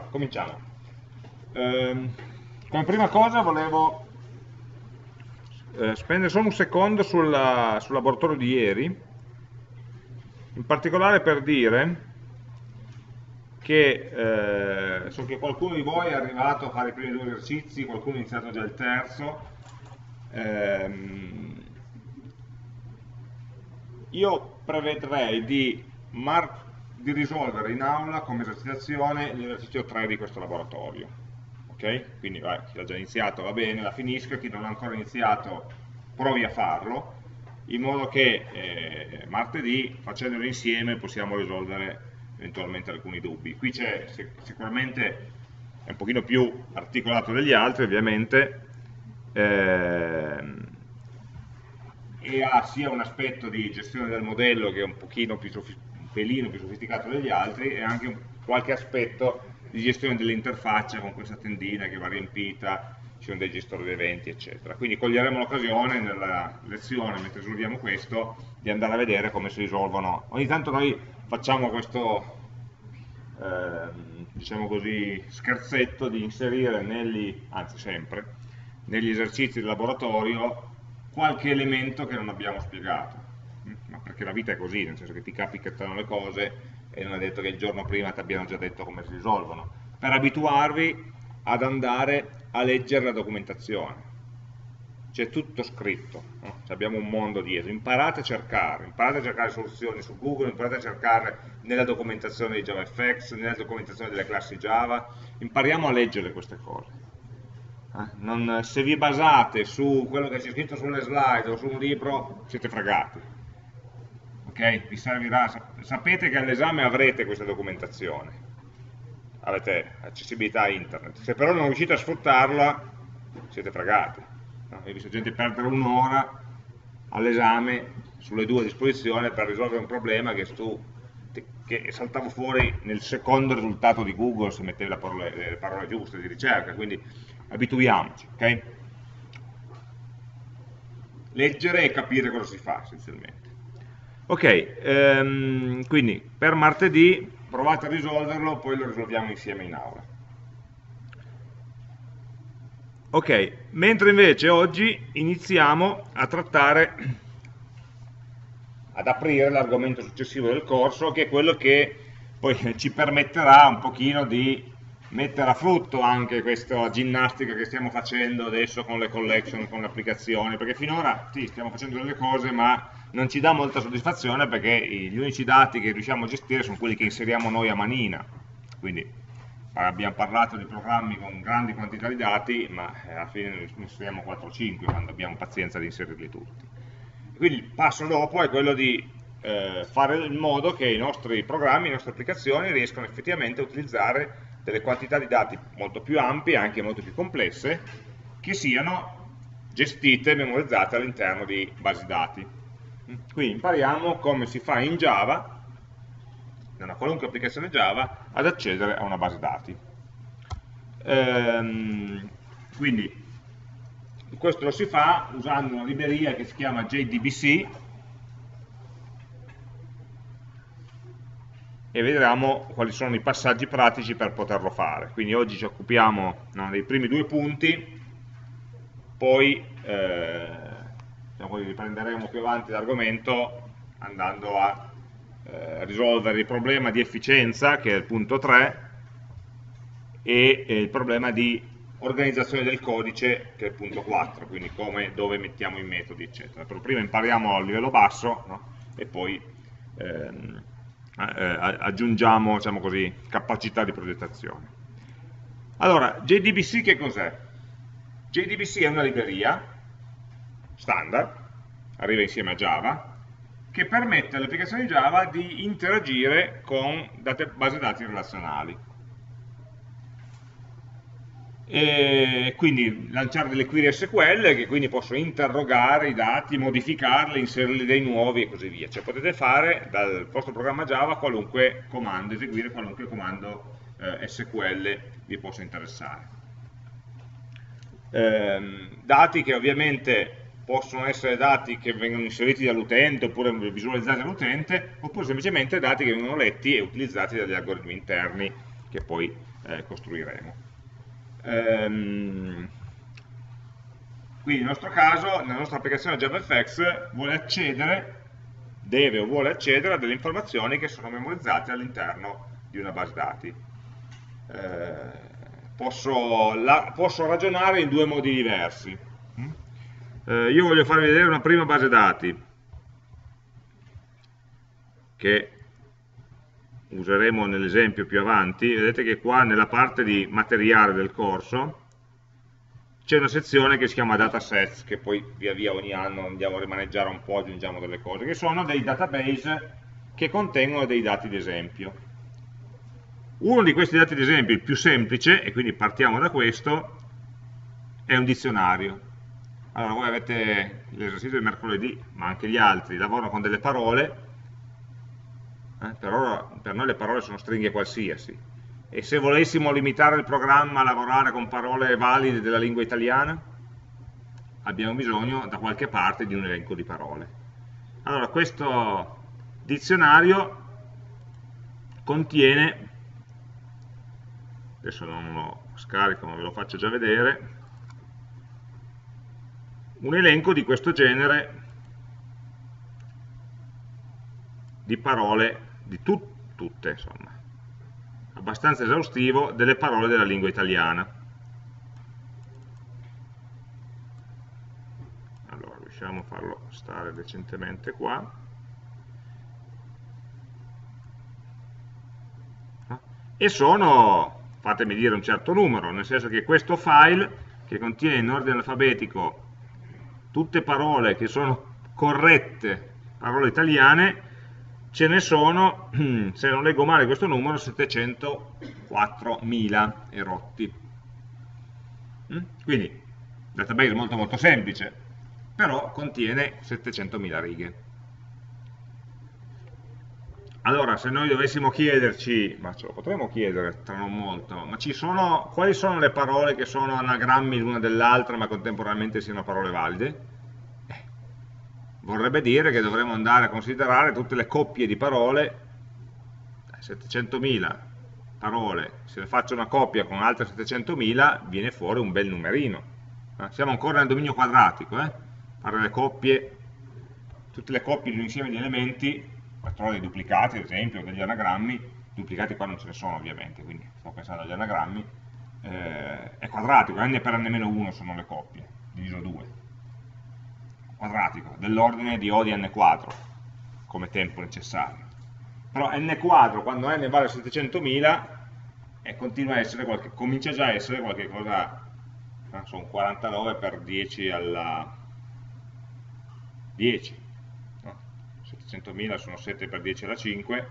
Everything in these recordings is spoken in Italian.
cominciamo. Come prima cosa volevo spendere solo un secondo sul laboratorio di ieri, in particolare per dire che so che qualcuno di voi è arrivato a fare i primi 2 esercizi, qualcuno ha iniziato già il terzo. Io prevedrei di risolvere in aula come esercitazione l'esercizio 3 di questo laboratorio. Ok? Quindi chi l'ha già iniziato va bene, la finisca, chi non ha ancora iniziato provi a farlo, in modo che martedì, facendolo insieme, possiamo risolvere eventualmente alcuni dubbi. Qui c'è sicuramente, è un pochino più articolato degli altri ovviamente, e ha sia un aspetto di gestione del modello che è un pelino più sofisticato degli altri, e anche qualche aspetto di gestione dell'interfaccia con questa tendina che va riempita, ci sono dei gestori di eventi, eccetera. Quindi coglieremo l'occasione nella lezione, mentre risolviamo questo, di andare a vedere come si risolvono. Ogni tanto noi facciamo questo, diciamo così, scherzetto di inserire anzi sempre, negli esercizi del laboratorio qualche elemento che non abbiamo spiegato, ma perché la vita è così, nel senso che ti capitano le cose e non è detto che il giorno prima ti abbiano già detto come si risolvono, per abituarvi ad andare a leggere la documentazione. C'è tutto scritto, no? Abbiamo un mondo dietro, imparate a cercare soluzioni su Google, imparate a cercare nella documentazione di JavaFX, nella documentazione delle classi Java, impariamo a leggere queste cose. Se vi basate su quello che c'è scritto sulle slide o su un libro, siete fregati. Ok? Vi servirà, sapete che all'esame avrete questa documentazione, avete accessibilità a internet, se però non riuscite a sfruttarla, siete fregati. No? Ho visto gente perdere un'ora all'esame sulle 2 a disposizione per risolvere un problema che saltava fuori nel secondo risultato di Google se mettevi le parole giuste di ricerca, quindi abituiamoci, ok? Leggere e capire cosa si fa essenzialmente. Ok, quindi per martedì provate a risolverlo, poi lo risolviamo insieme in aula. Ok, mentre invece oggi iniziamo a trattare, ad aprire l'argomento successivo del corso, che è quello che poi ci permetterà un pochino di mettere a frutto anche questa ginnastica che stiamo facendo adesso con le collection, con le applicazioni, perché finora sì, stiamo facendo delle cose ma non ci dà molta soddisfazione, perché gli unici dati che riusciamo a gestire sono quelli che inseriamo noi a manina. Quindi abbiamo parlato di programmi con grandi quantità di dati, ma alla fine ne inseriamo 4 o 5 quando abbiamo pazienza di inserirli tutti. Quindi il passo dopo è quello di fare in modo che i nostri programmi, le nostre applicazioni riescano effettivamente a utilizzare delle quantità di dati molto più ampie e anche molto più complesse, che siano gestite e memorizzate all'interno di basi dati. Quindi impariamo come si fa in Java, in una qualunque applicazione Java, ad accedere a una base dati. Quindi questo lo si fa usando una libreria che si chiama JDBC, e vedremo quali sono i passaggi pratici per poterlo fare. Quindi oggi ci occupiamo, no, dei primi 2 punti, poi diciamo così, riprenderemo più avanti l'argomento andando a risolvere il problema di efficienza, che è il punto 3, e il problema di organizzazione del codice, che è il punto 4, quindi dove mettiamo i metodi, eccetera. Però prima impariamo a livello basso, no? E poi aggiungiamo, diciamo così, capacità di progettazione. Allora, JDBC che cos'è? JDBC è una libreria standard, arriva insieme a Java, che permette alle applicazioni Java di interagire con basi dati relazionali. E quindi lanciare delle query SQL che quindi possono interrogare i dati, modificarli, inserirli dei nuovi e così via. Cioè potete fare dal vostro programma Java qualunque comando, eseguire qualunque comando SQL vi possa interessare. Dati che ovviamente possono essere dati che vengono inseriti dall'utente oppure visualizzati dall'utente, oppure semplicemente dati che vengono letti e utilizzati dagli algoritmi interni che poi costruiremo. Quindi nel nostro caso, nella nostra applicazione JavaFX vuole accedere, deve o vuole accedere a delle informazioni che sono memorizzate all'interno di una base dati. Posso ragionare in due modi diversi. Io voglio farvi vedere una prima base dati che useremo nell'esempio più avanti. Vedete che qua nella parte di materiale del corso c'è una sezione che si chiama datasets, che poi via via ogni anno andiamo a rimaneggiare un po', aggiungiamo delle cose, che sono dei database che contengono dei dati d'esempio. Uno di questi dati d'esempio, il più semplice, e quindi partiamo da questo, è un dizionario. Allora voi avete l'esercizio di mercoledì, ma anche gli altri lavorano con delle parole, per noi le parole sono stringhe qualsiasi, e se volessimo limitare il programma a lavorare con parole valide della lingua italiana, abbiamo bisogno da qualche parte di un elenco di parole. Allora questo dizionario contiene, adesso non lo scarico ma ve lo faccio già vedere, un elenco di questo genere di parole, di tutte insomma, abbastanza esaustivo, delle parole della lingua italiana. Allora, riusciamo a farlo stare decentemente qua. E sono, fatemi dire, un certo numero, nel senso che questo file, che contiene in ordine alfabetico tutte parole che sono corrette, parole italiane, ce ne sono, se non leggo male questo numero, 704.000 e rotti. Quindi, database molto molto semplice, però contiene 700.000 righe. Allora, se noi dovessimo chiederci, ma ce lo potremmo chiedere tra non molto, ma quali sono le parole che sono anagrammi l'una dell'altra ma contemporaneamente siano parole valide? Vorrebbe dire che dovremmo andare a considerare tutte le coppie di parole, 700.000 parole, se ne faccio una coppia con altre 700.000 viene fuori un bel numerino. Siamo ancora nel dominio quadratico, fare le coppie, tutte le coppie di un insieme di elementi, trovo dei duplicati ad esempio, degli anagrammi, duplicati qua non ce ne sono ovviamente, quindi sto pensando agli anagrammi, è quadratico, n per n-1 sono le coppie, diviso 2, quadratico, dell'ordine di O di n quadro, come tempo necessario. Però n quadro, quando n vale a 700.000, comincia già a essere qualche cosa, sono 49 per 10 alla 10, 700.000 sono 7 per 10 alla 5,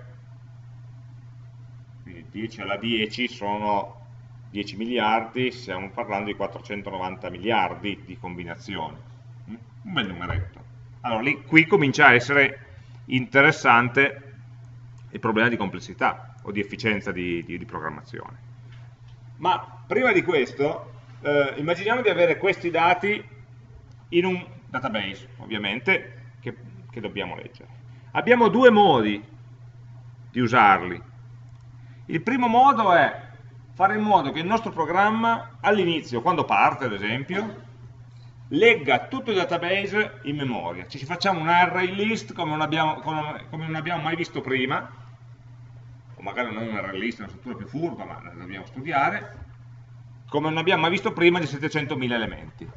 quindi 10 alla 10 sono 10 miliardi, stiamo parlando di 490 miliardi di combinazioni. Un bel numeretto. Allora, qui comincia a essere interessante il problema di complessità o di efficienza di programmazione. Ma prima di questo, immaginiamo di avere questi dati in un database, ovviamente, che dobbiamo leggere. Abbiamo due modi di usarli. Il primo modo è fare in modo che il nostro programma, all'inizio, quando parte ad esempio, legga tutto il database in memoria. Ci facciamo un array list come non abbiamo mai visto prima, o magari non un array list, è una struttura più furba, ma la dobbiamo studiare, come non abbiamo mai visto prima di 700.000 elementi.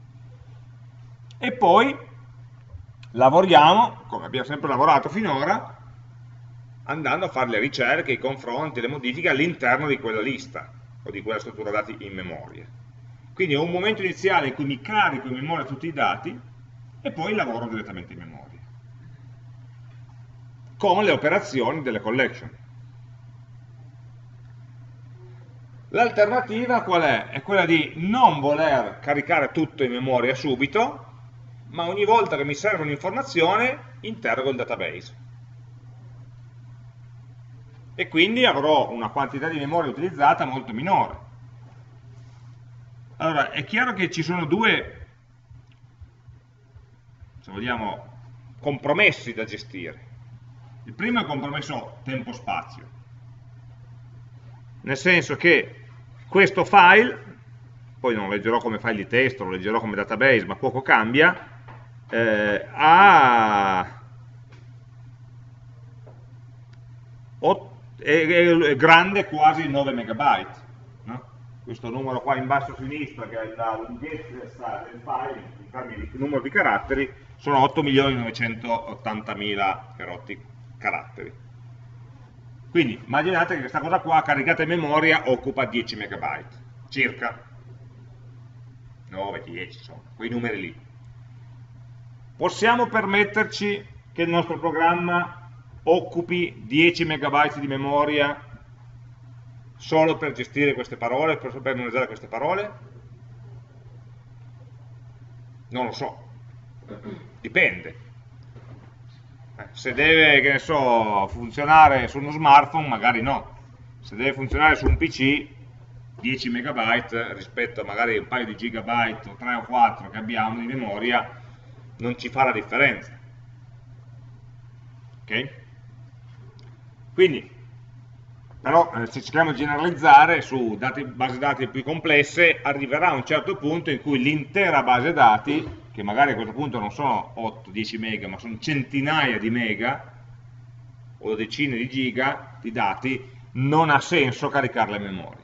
E poi lavoriamo, come abbiamo sempre lavorato finora, andando a fare le ricerche, i confronti, le modifiche all'interno di quella lista, o di quella struttura dati in memoria. Quindi ho un momento iniziale in cui mi carico in memoria tutti i dati, e poi lavoro direttamente in memoria, con le operazioni delle collection. L'alternativa qual è? È quella di non voler caricare tutto in memoria subito, ma ogni volta che mi serve un'informazione interrogo il database. E quindi avrò una quantità di memoria utilizzata molto minore. Allora, è chiaro che ci sono due, se vogliamo, compromessi da gestire. Il primo è il compromesso tempo-spazio, nel senso che questo file, poi non lo leggerò come file di testo, lo leggerò come database, ma poco cambia, è grande quasi 9 megabyte, no? Questo numero qua in basso a sinistra, che è la lunghezza del file, in termini di numero di caratteri, sono 8.980.000 caratteri. Quindi immaginate che questa cosa qua, caricata in memoria, occupa 10 megabyte, circa 9, 10, insomma, quei numeri lì. Possiamo permetterci che il nostro programma occupi 10 megabyte di memoria solo per gestire queste parole, per memorizzare queste parole? Non lo so, dipende. Se deve, che ne so, funzionare su uno smartphone, magari no. Se deve funzionare su un PC, 10 megabyte rispetto a magari un paio di gigabyte o 3 o 4 che abbiamo di memoria, non ci fa la differenza. Ok? Quindi, però se cerchiamo di generalizzare su basi dati più complesse, arriverà a un certo punto in cui l'intera base dati, che magari a questo punto non sono 8-10 mega, ma sono centinaia di mega, o decine di giga di dati, non ha senso caricarla in memoria.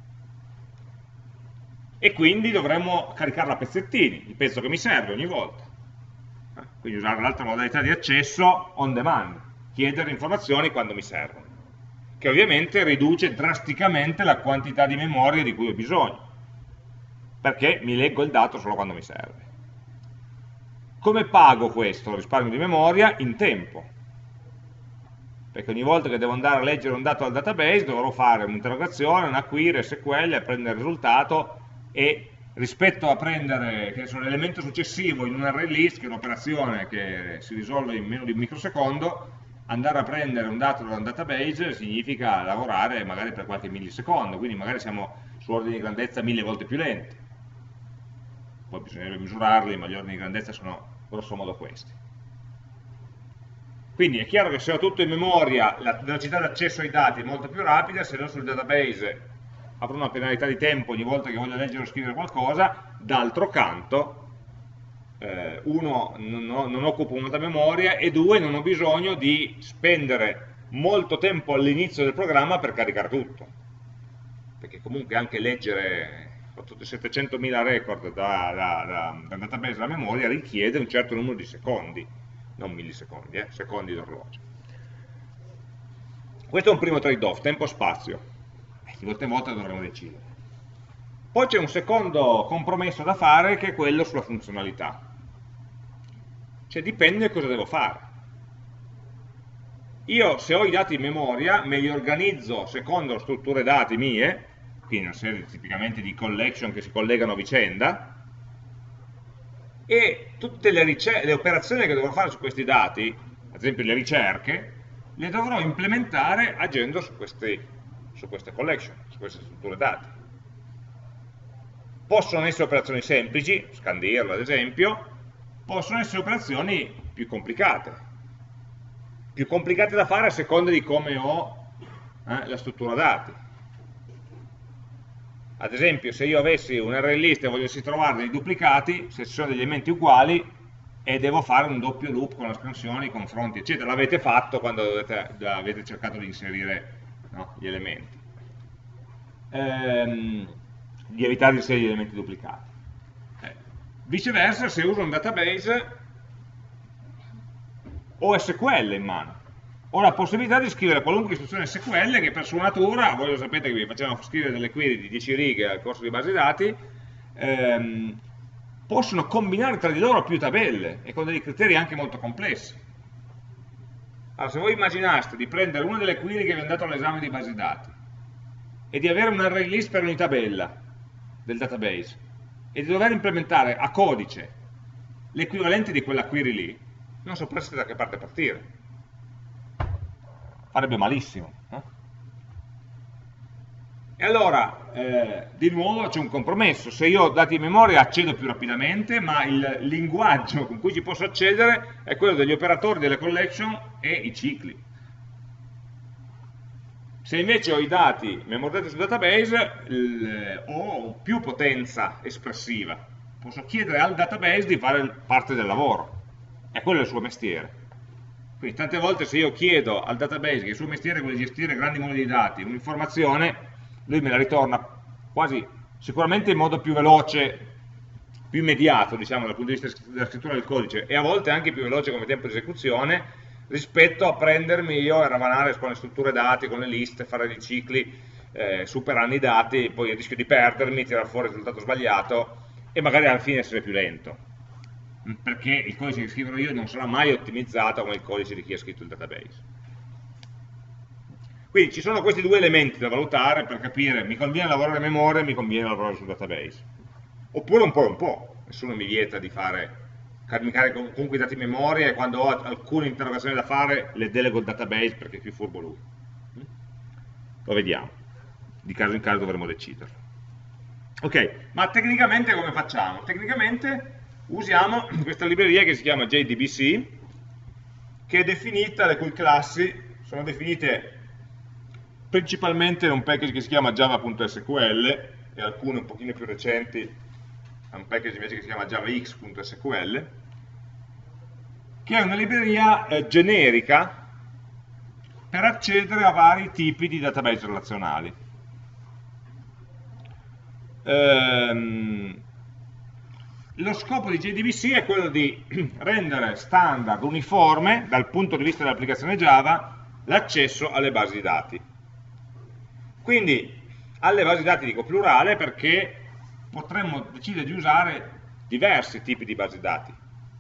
E quindi dovremmo caricarla a pezzettini, il pezzo che mi serve ogni volta. Quindi usare l'altra modalità di accesso on demand, chiedere informazioni quando mi servono, che ovviamente riduce drasticamente la quantità di memoria di cui ho bisogno, perché mi leggo il dato solo quando mi serve. Come pago questo risparmio di memoria? In tempo, perché ogni volta che devo andare a leggere un dato dal database dovrò fare un'interrogazione, una query, SQL, prendere il risultato, e rispetto a prendere l'elemento successivo in un array list, che è un'operazione che si risolve in meno di un microsecondo, andare a prendere un dato da un database significa lavorare magari per qualche millisecondo, quindi magari siamo su ordini di grandezza 1000 volte più lenti. Poi bisognerebbe misurarli, ma gli ordini di grandezza sono grosso modo questi. Quindi è chiaro che se ho tutto in memoria, la velocità d'accesso ai dati è molto più rapida, se non sul database avrò una penalità di tempo ogni volta che voglio leggere o scrivere qualcosa. D'altro canto, uno, non occupo molta memoria, e due, non ho bisogno di spendere molto tempo all'inizio del programma per caricare tutto, perché comunque anche leggere 700.000 record dal database alla memoria richiede un certo numero di secondi, non millisecondi, secondi d'orologio. Questo è un primo trade-off, tempo-spazio. Di volta in volta dovremo decidere. Poi c'è un secondo compromesso da fare, che è quello sulla funzionalità. Cioè dipende cosa devo fare. Io, se ho i dati in memoria, me li organizzo secondo strutture dati mie, quindi una serie tipicamente di collection che si collegano a vicenda, e tutte le operazioni che dovrò fare su questi dati, ad esempio le ricerche, le dovrò implementare agendo su queste collection, su queste strutture dati. Possono essere operazioni semplici, scandirlo ad esempio, possono essere operazioni più complicate da fare a seconda di come ho la struttura dati. Ad esempio, se io avessi un array list e volessi trovare dei duplicati, se ci sono degli elementi uguali, e devo fare un doppio loop con la scansione, i confronti, eccetera, l'avete fatto quando avete cercato di inserire, no, gli elementi, di evitare di inserire gli elementi duplicati. Viceversa, se uso un database, ho SQL in mano, ho la possibilità di scrivere qualunque istruzione SQL che per sua natura, voi lo sapete che vi facevano scrivere delle query di 10 righe al corso di base dati, possono combinare tra di loro più tabelle e con dei criteri anche molto complessi. Allora, se voi immaginaste di prendere una delle query che vi hanno dato all'esame di base dati e di avere un array list per ogni tabella del database e di dover implementare a codice l'equivalente di quella query lì, non sapreste da che parte partire. Farebbe malissimo. E allora, di nuovo c'è un compromesso. Se io ho dati in memoria accedo più rapidamente, ma il linguaggio con cui ci posso accedere è quello degli operatori, delle collection e i cicli. Se invece ho i dati memorizzati sul database, ho più potenza espressiva. Posso chiedere al database di fare parte del lavoro. E quello è il suo mestiere. Quindi tante volte se io chiedo al database, che il suo mestiere è quello di gestire grandi mole di dati, un'informazione, lui me la ritorna quasi sicuramente in modo più veloce, più immediato, diciamo, dal punto di vista della scrittura del codice, e a volte anche più veloce come tempo di esecuzione, rispetto a prendermi io e ravanare con le strutture dati, con le liste, fare dei cicli, superare i dati, poi rischio di perdermi, tirare fuori il risultato sbagliato e magari alla fine essere più lento, perché il codice che scriverò io non sarà mai ottimizzato come il codice di chi ha scritto il database. Quindi ci sono questi due elementi da valutare per capire mi conviene lavorare a memoria, mi conviene lavorare sul database. Oppure un po' e un po', nessuno mi vieta di caricare comunque i dati in memoria e quando ho alcune interrogazioni da fare le delego al database perché è più furbo lui. Lo vediamo, di caso in caso dovremo deciderlo. Ok, ma tecnicamente come facciamo? Tecnicamente usiamo questa libreria che si chiama JDBC, che è definita, le cui classi sono definite principalmente in un package che si chiama java.sql e alcune un pochino più recenti un package invece che si chiama javax.sql, che è una libreria generica per accedere a vari tipi di database relazionali. Lo scopo di JDBC è quello di rendere standard, uniforme, dal punto di vista dell'applicazione Java, l'accesso alle basi di dati. Quindi, alle basi di dati dico plurale perché potremmo decidere di usare diversi tipi di basi di dati.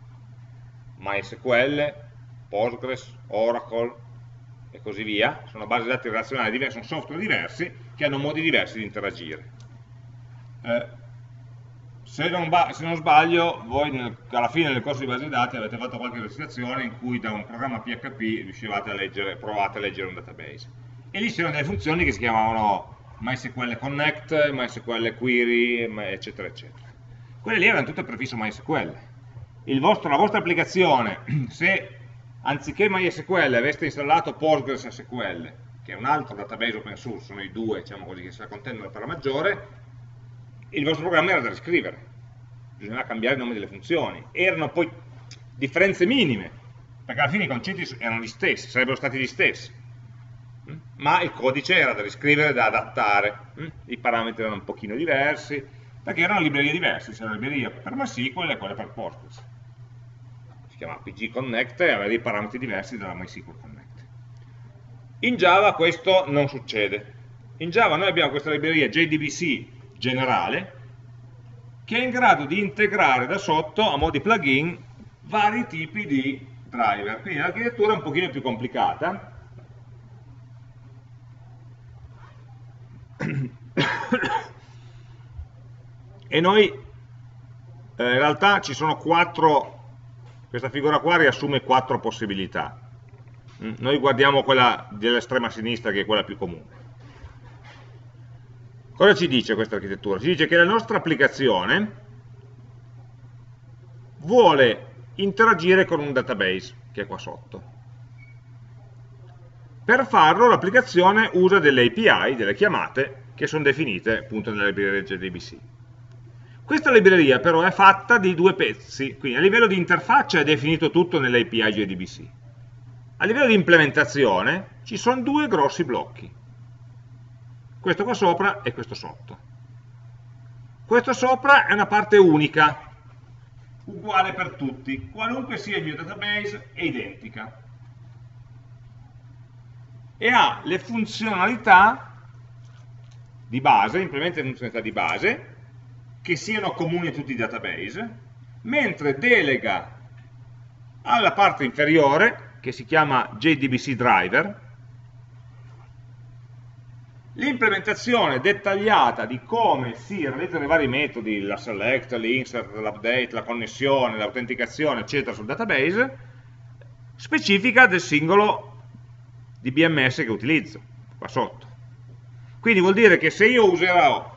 MySQL, Postgres, Oracle e così via. Sono basi di dati relazionali diverse, sono software diversi che hanno modi diversi di interagire. Se non sbaglio, voi alla fine del corso di base di dati avete fatto qualche esercitazione in cui da un programma PHP riuscivate a leggere, provate a leggere un database. E lì c'erano delle funzioni che si chiamavano MySQL Connect, MySQL Query, eccetera, eccetera. Quelle lì erano tutte prefisso MySQL. La vostra applicazione, se anziché MySQL aveste installato Postgres SQL, che è un altro database open source, sono i due, diciamo così, che si contendono per la maggiore, il vostro programma era da riscrivere, bisognava cambiare il nome delle funzioni. Erano poi differenze minime, perché alla fine i concetti erano gli stessi, sarebbero stati gli stessi, ma il codice era da riscrivere, da adattare, i parametri erano un pochino diversi, perché erano librerie diverse, c'era la libreria per MySQL e quella per Postgres. Si chiamava PG Connect e aveva dei parametri diversi dalla MySQL Connect. In Java questo non succede. In Java noi abbiamo questa libreria JDBC generale, che è in grado di integrare da sotto, a mo' di plugin, vari tipi di driver. Quindi l'architettura è un pochino più complicata. E noi in realtà ci sono questa figura qua riassume 4 possibilità. Noi guardiamo quella dell'estrema sinistra, che è quella più comune. Cosa ci dice questa architettura? Ci dice che la nostra applicazione vuole interagire con un database, che è qua sotto. Per farlo l'applicazione usa delle API, delle chiamate, che sono definite appunto nella libreria JDBC. Questa libreria però è fatta di due pezzi, quindi a livello di interfaccia è definito tutto nelle API JDBC. A livello di implementazione ci sono due grossi blocchi. Questo qua sopra e questo sotto. Questo sopra è una parte unica, uguale per tutti, qualunque sia il mio database è identica. E ha le funzionalità di base, implementa le funzionalità di base, che siano comuni a tutti i database, mentre delega alla parte inferiore, che si chiama JDBC Driver, l'implementazione dettagliata di come si realizzano i vari metodi, la select, l'insert, l'update, la connessione, l'autenticazione, eccetera, sul database, specifica del singolo DBMS che utilizzo, qua sotto. Quindi vuol dire che se io userò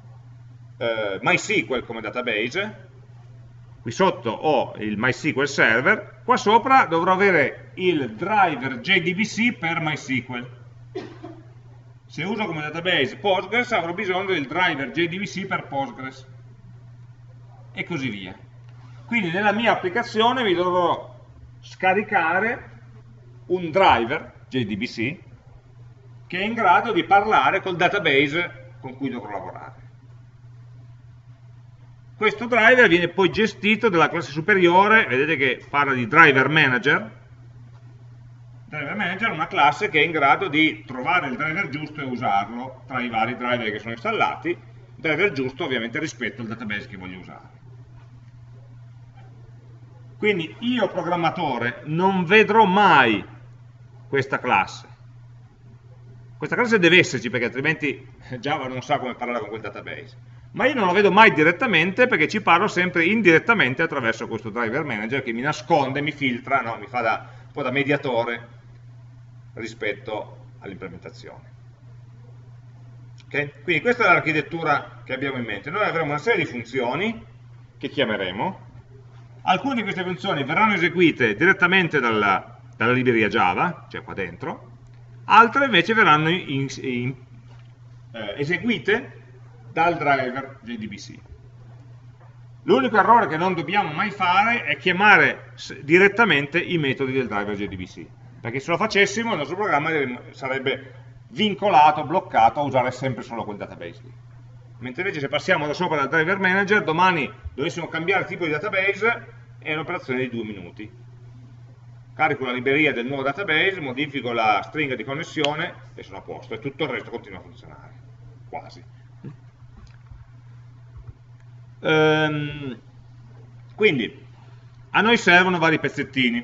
MySQL come database, qui sotto ho il MySQL Server, qua sopra dovrò avere il driver JDBC per MySQL. Se uso come database Postgres avrò bisogno del driver JDBC per Postgres e così via. Quindi nella mia applicazione mi dovrò scaricare un driver JDBC che è in grado di parlare col database con cui dovrò lavorare. Questo driver viene poi gestito dalla classe superiore, vedete che parla di driver manager. Driver manager è una classe che è in grado di trovare il driver giusto e usarlo tra i vari driver che sono installati, il driver giusto ovviamente rispetto al database che voglio usare. Quindi io programmatore non vedrò mai questa classe. Questa classe deve esserci perché altrimenti Java non sa come parlare con quel database. Ma io non la vedo mai direttamente perché ci parlo sempre indirettamente attraverso questo driver manager che mi nasconde, mi filtra, no? Mi fa un po' da mediatore rispetto all'implementazione. Okay? Quindi questa è l'architettura che abbiamo in mente. Noi avremo una serie di funzioni che chiameremo. Alcune di queste funzioni verranno eseguite direttamente dalla libreria Java, cioè qua dentro, altre invece verranno eseguite dal driver JDBC. L'unico errore che non dobbiamo mai fare è chiamare direttamente i metodi del driver JDBC, perché se lo facessimo il nostro programma sarebbe vincolato, bloccato a usare sempre solo quel database lì. Mentre invece se passiamo da sopra dal driver manager, domani dovessimo cambiare tipo di database, è un'operazione di 2 minuti. Carico la libreria del nuovo database, modifico la stringa di connessione e sono a posto, e tutto il resto continua a funzionare, quasi. Quindi a noi servono vari pezzettini: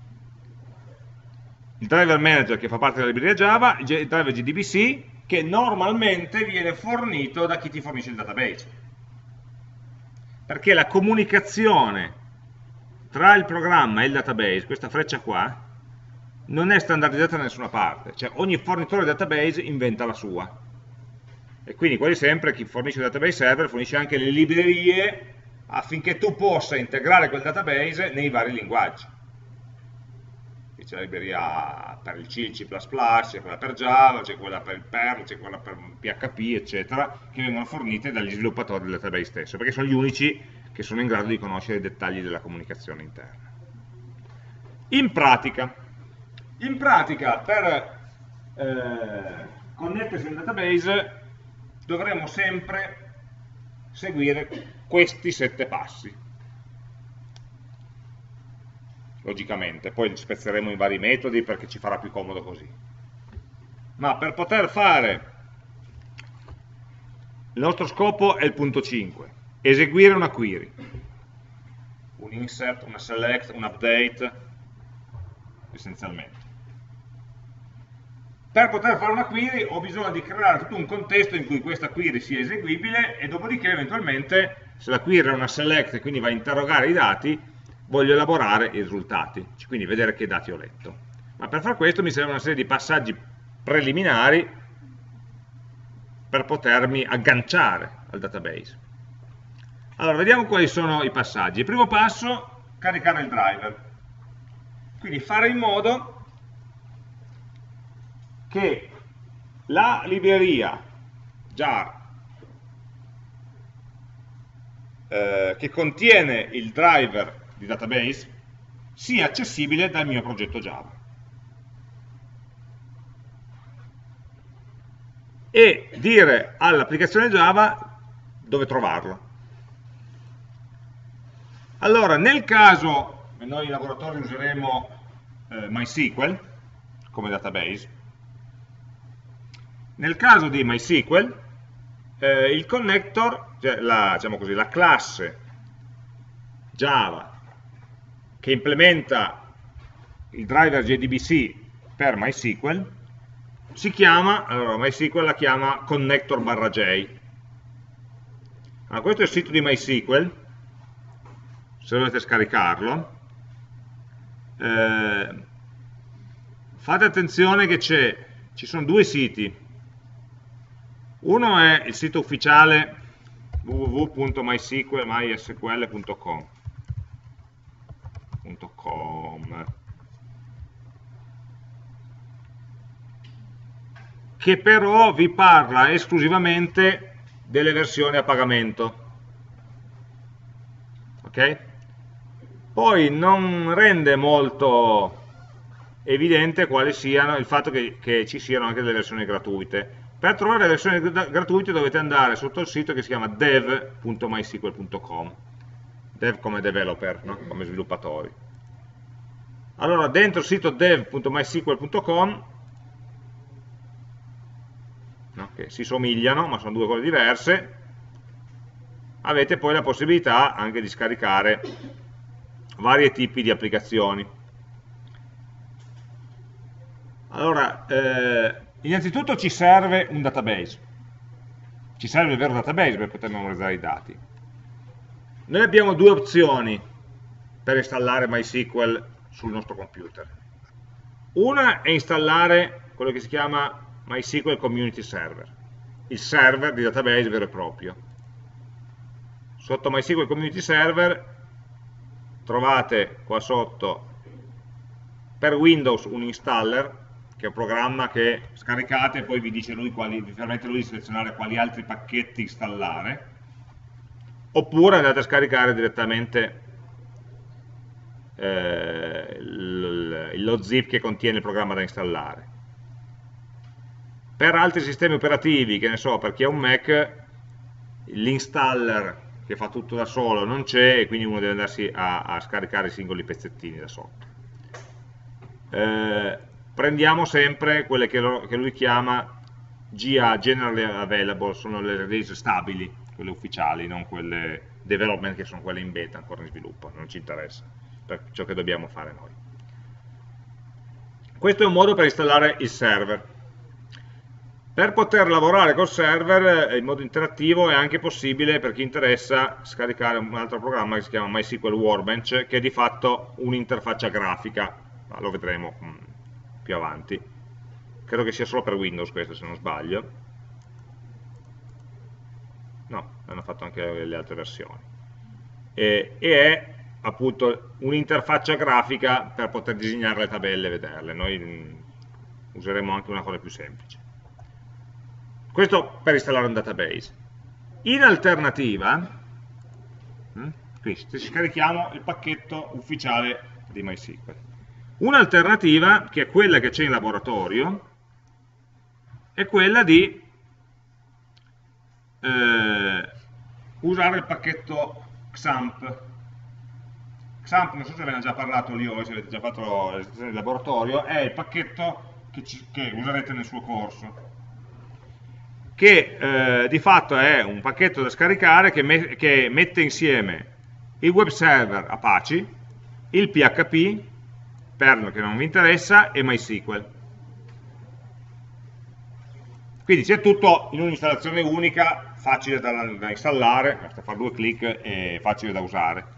il driver manager che fa parte della libreria Java, il driver JDBC che normalmente viene fornito da chi ti fornisce il database, perché la comunicazione tra il programma e il database, questa freccia qua, non è standardizzata da nessuna parte, cioè ogni fornitore di database inventa la sua. E quindi quasi sempre chi fornisce il database server fornisce anche le librerie affinché tu possa integrare quel database nei vari linguaggi. C'è la libreria per il C, il C++, c'è quella per Java, c'è quella per il Perl, c'è quella per PHP, eccetera, che vengono fornite dagli sviluppatori del database stesso, perché sono gli unici che sono in grado di conoscere i dettagli della comunicazione interna. In pratica per connettersi al database dovremo sempre seguire questi 7 passi, logicamente, poi li spezzeremo in vari metodi perché ci farà più comodo così. Ma per poter fare, il nostro scopo è il punto 5, eseguire una query, un insert, una select, un update, essenzialmente. Per poter fare una query ho bisogno di creare tutto un contesto in cui questa query sia eseguibile e dopodiché eventualmente, se la query è una select e quindi va a interrogare i dati, voglio elaborare i risultati, quindi vedere che dati ho letto. Ma per fare questo mi serve una serie di passaggi preliminari per potermi agganciare al database. Allora, vediamo quali sono i passaggi. Il primo passo, caricare il driver. Quindi fare in modo che la libreria jar che contiene il driver di database sia accessibile dal mio progetto Java e dire all'applicazione Java dove trovarlo. Allora, nel caso, noi in laboratorio useremo MySQL come database. Nel caso di MySQL, il connector, cioè diciamo così, la classe Java che implementa il driver JDBC per MySQL si chiama, allora MySQL la chiama connector/j. Allora, questo è il sito di MySQL, se volete scaricarlo. Fate attenzione che ci sono 2 siti. Uno è il sito ufficiale www.mysql.com che però vi parla esclusivamente delle versioni a pagamento. Ok? Poi non rende molto evidente quali siano, il fatto che ci siano anche delle versioni gratuite. Per trovare le versioni gratuite dovete andare sotto il sito che si chiama dev.mysql.com, dev come developer, no? Come sviluppatori. Allora, dentro il sito dev.mysql.com, no? Che si somigliano, ma sono due cose diverse, avete poi la possibilità anche di scaricare vari tipi di applicazioni. Allora, innanzitutto ci serve un database, ci serve il vero database per poter memorizzare i dati. Noi abbiamo due opzioni per installare MySQL sul nostro computer. Una è installare quello che si chiama MySQL Community Server, il server di database vero e proprio. Sotto MySQL Community Server trovate qua sotto per Windows un installer, che è un programma che scaricate e poi vi dice vi permette lui di selezionare quali altri pacchetti installare, oppure andate a scaricare direttamente lo zip che contiene il programma da installare. Per altri sistemi operativi, che ne so, per chi ha un Mac, l'installer che fa tutto da solo non c'è e quindi uno deve andarsi a scaricare i singoli pezzettini da sotto. Prendiamo sempre quelle che lui chiama GA, Generally Available, sono le release stabili, quelle ufficiali, non quelle development che sono quelle in beta, ancora in sviluppo, non ci interessa, per ciò che dobbiamo fare noi. Questo è un modo per installare il server. Per poter lavorare col server in modo interattivo è anche possibile, per chi interessa, scaricare un altro programma che si chiama MySQL Workbench, che è di fatto un'interfaccia grafica, ma lo vedremo più avanti. Credo che sia solo per Windows questo, se non sbaglio. No, hanno fatto anche le altre versioni. E è appunto un'interfaccia grafica per poter disegnare le tabelle e vederle. Noi useremo anche una cosa più semplice. Questo per installare un database. In alternativa, qui scarichiamo il pacchetto ufficiale di MySQL. Un'alternativa, che è quella che c'è in laboratorio, è quella di usare il pacchetto XAMPP. XAMPP, non so se ve ne ho già parlato lì o se avete già fatto l'esercizio di laboratorio, è il pacchetto che userete nel suo corso, che di fatto è un pacchetto da scaricare che mette insieme il web server Apache, il PHP, Perl che non vi interessa, e MySQL. Quindi c'è tutto in un'installazione unica, facile da installare, basta fare due clic e facile da usare.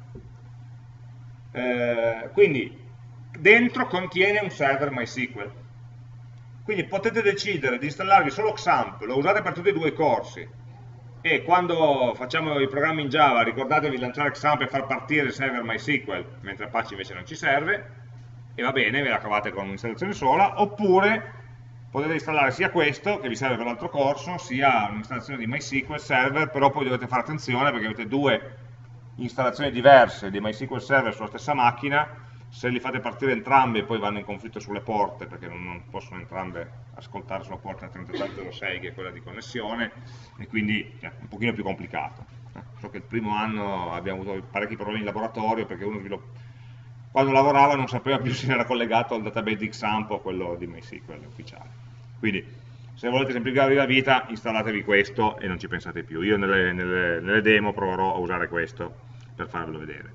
Quindi dentro contiene un server MySQL. Quindi potete decidere di installarvi solo XAMPP, lo usate per tutti e due i corsi, e quando facciamo i programmi in Java ricordatevi di lanciare XAMPP e far partire il server MySQL, mentre Apache invece non ci serve, e va bene, ve la cavate con un'installazione sola, oppure potete installare sia questo, che vi serve per l'altro corso, sia un'installazione di MySQL Server, però poi dovete fare attenzione perché avete due installazioni diverse di MySQL Server sulla stessa macchina. Se li fate partire entrambi e poi vanno in conflitto sulle porte, perché non possono entrambe ascoltare sulla porta 3306 che è quella di connessione, e quindi è un pochino più complicato. So che il primo anno abbiamo avuto parecchi problemi in laboratorio perché uno quando lavorava non sapeva più se era collegato al database di XAMPP o a quello di MySQL ufficiale. Quindi se volete semplificarvi la vita installatevi questo e non ci pensate più. Io nelle demo proverò a usare questo per farvelo vedere.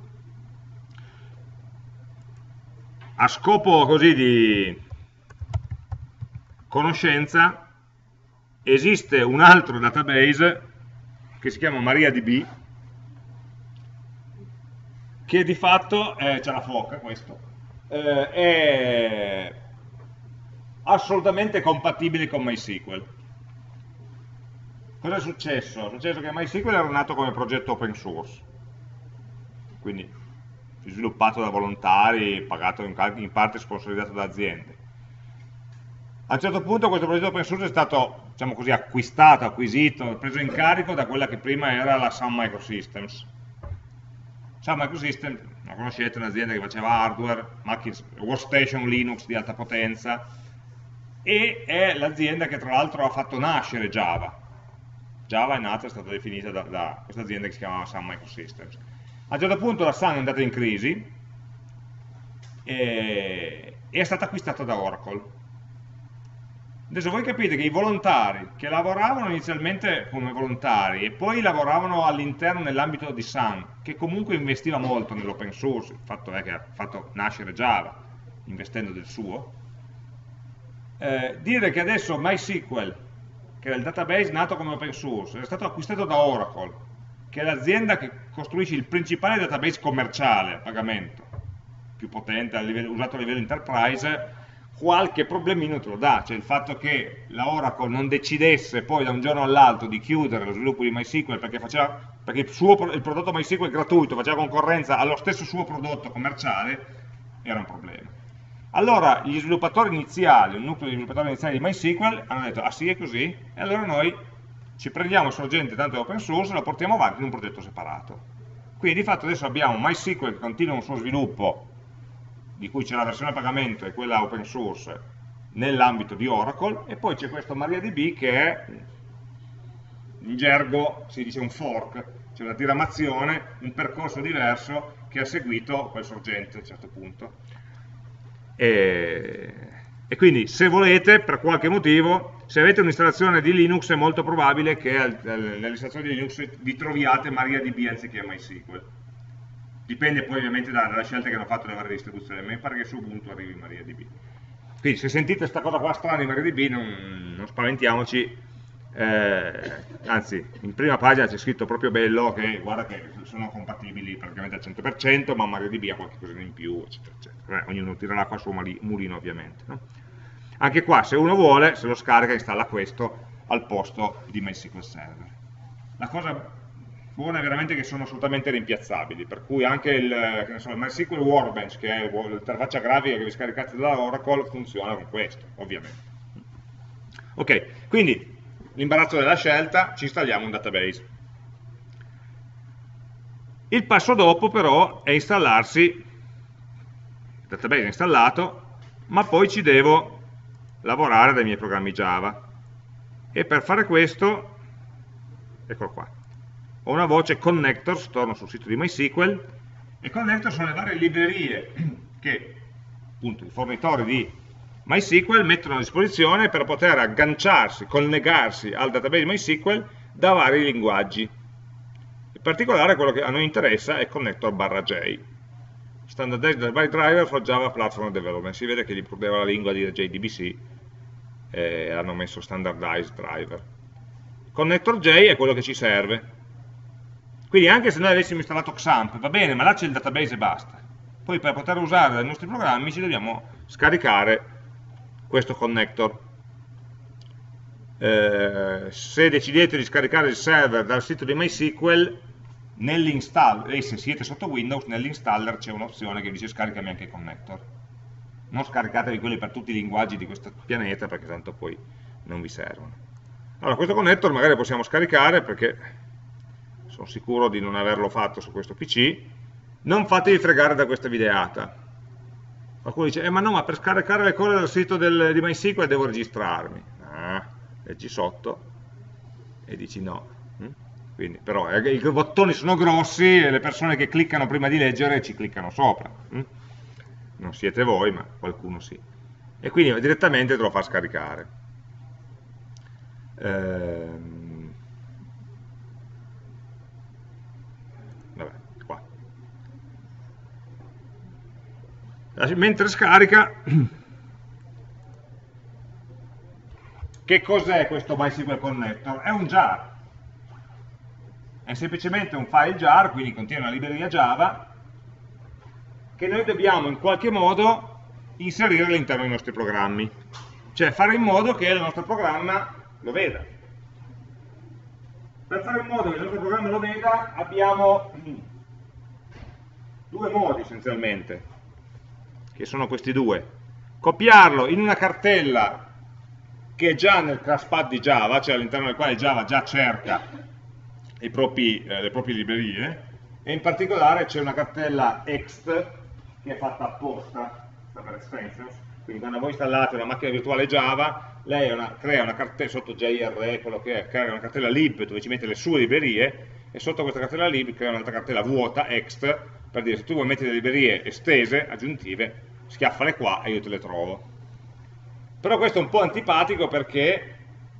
A scopo così di conoscenza, esiste un altro database che si chiama MariaDB, che di fatto, c'è la foca questo, è assolutamente compatibile con MySQL. Cosa è successo? È successo che MySQL era nato come progetto open source, quindi sviluppato da volontari, pagato in parte sponsorizzato da aziende. A un certo punto questo progetto open source è stato, diciamo così, acquistato, acquisito, preso in carico da quella che prima era la Sun Microsystems. Sun Microsystems, la conoscete, un'azienda che faceva hardware, workstation Linux di alta potenza, e è l'azienda che tra l'altro ha fatto nascere Java. Java è nata, è stata definita da questa azienda che si chiamava Sun Microsystems. A un certo punto la Sun è andata in crisi e è stata acquistata da Oracle. Adesso voi capite che i volontari che lavoravano inizialmente come volontari e poi lavoravano all'interno nell'ambito di Sun, che comunque investiva molto nell'open source, il fatto è che ha fatto nascere Java investendo del suo, dire che adesso MySQL, che era il database nato come open source, è stato acquistato da Oracle, che è l'azienda che costruisce il principale database commerciale a pagamento, più potente, usato a livello enterprise, qualche problemino te lo dà, cioè il fatto che la Oracle non decidesse poi da un giorno all'altro di chiudere lo sviluppo di MySQL perché il prodotto MySQL gratuito faceva concorrenza allo stesso suo prodotto commerciale, era un problema. Allora gli sviluppatori iniziali, il nucleo di sviluppatori iniziali di MySQL hanno detto, ah sì è così? E allora noi ci prendiamo il sorgente tanto open source e lo portiamo avanti in un progetto separato. Quindi di fatto adesso abbiamo MySQL che continua un suo sviluppo, di cui c'è la versione a pagamento e quella open source nell'ambito di Oracle, e poi c'è questo MariaDB che è, in gergo si dice un fork, cioè una diramazione, un percorso diverso che ha seguito quel sorgente a un certo punto. E quindi se volete, per qualche motivo, se avete un'installazione di Linux è molto probabile che nell'installazione di Linux vi troviate MariaDB anziché MySQL. Dipende poi ovviamente dalla scelta che hanno fatto le varie distribuzioni, mi pare che su Ubuntu arrivi MariaDB. Quindi se sentite questa cosa qua strana in MariaDB non spaventiamoci, anzi in prima pagina c'è scritto proprio bello che guarda che sono compatibili praticamente al 100%, ma MariaDB ha qualche cosa in più, eccetera, eccetera. Ognuno tirerà qua su mulino ovviamente. No? Anche qua se uno vuole, se lo scarica installa questo al posto di MySQL Server. La cosa buona è veramente che sono assolutamente rimpiazzabili, per cui anche il MySQL Workbench, che è l'interfaccia grafica che vi scaricate da Oracle, funziona con questo, ovviamente. Ok, quindi l'imbarazzo della scelta, ci installiamo un database. Il passo dopo però è installarsi, il database è installato, ma poi ci devo lavorare dai miei programmi Java. E per fare questo, eccolo qua, ho una voce connectors, torno sul sito di MySQL, e connectors sono le varie librerie che appunto i fornitori di MySQL mettono a disposizione per poter agganciarsi, collegarsi al database MySQL da vari linguaggi. In particolare quello che a noi interessa è connector/J, Standardized Database Driver for Java Platform Development. Si vede che gli prudeva la lingua di JDBC e hanno messo Standardized Driver. Connector J è quello che ci serve. Quindi anche se noi avessimo installato XAMPP, va bene, ma là c'è il database e basta. Poi per poter usare dai nostri programmi ci dobbiamo scaricare questo connector. Se decidete di scaricare il server dal sito di MySQL, nell'install, e se siete sotto Windows, nell'installer c'è un'opzione che dice scaricami anche i connector. Non scaricatevi quelli per tutti i linguaggi di questo pianeta, perché tanto poi non vi servono. Allora, questo connector magari lo possiamo scaricare, perché sono sicuro di non averlo fatto su questo PC. Non fatevi fregare da questa videata. Qualcuno dice, ma no, ma per scaricare le cose dal sito di MySQL devo registrarmi. Leggi sotto e dici no. Quindi, però i bottoni sono grossi e le persone che cliccano prima di leggere ci cliccano sopra. Non siete voi, ma qualcuno sì. E quindi direttamente te lo fa scaricare. Vabbè, qua. Mentre scarica, che cos'è questo MySQL Connector? È un jar. È semplicemente un file jar, quindi contiene una libreria Java, che noi dobbiamo in qualche modo inserire all'interno dei nostri programmi. Cioè fare in modo che il nostro programma lo veda. Per fare in modo che il nostro programma lo veda abbiamo due modi essenzialmente, che sono questi due. Copiarlo in una cartella che è già nel class path di Java, cioè all'interno del quale Java già cerca le proprie librerie, e in particolare c'è una cartella ext che è fatta apposta, sta per extensions, quindi quando voi installate una macchina virtuale Java, lei crea una cartella sotto JRE, quello che è, crea una cartella lib dove ci mette le sue librerie, e sotto questa cartella lib crea un'altra cartella vuota, ext, per dire se tu vuoi mettere le librerie estese, aggiuntive, schiaffale qua e io te le trovo. Però questo è un po' antipatico perché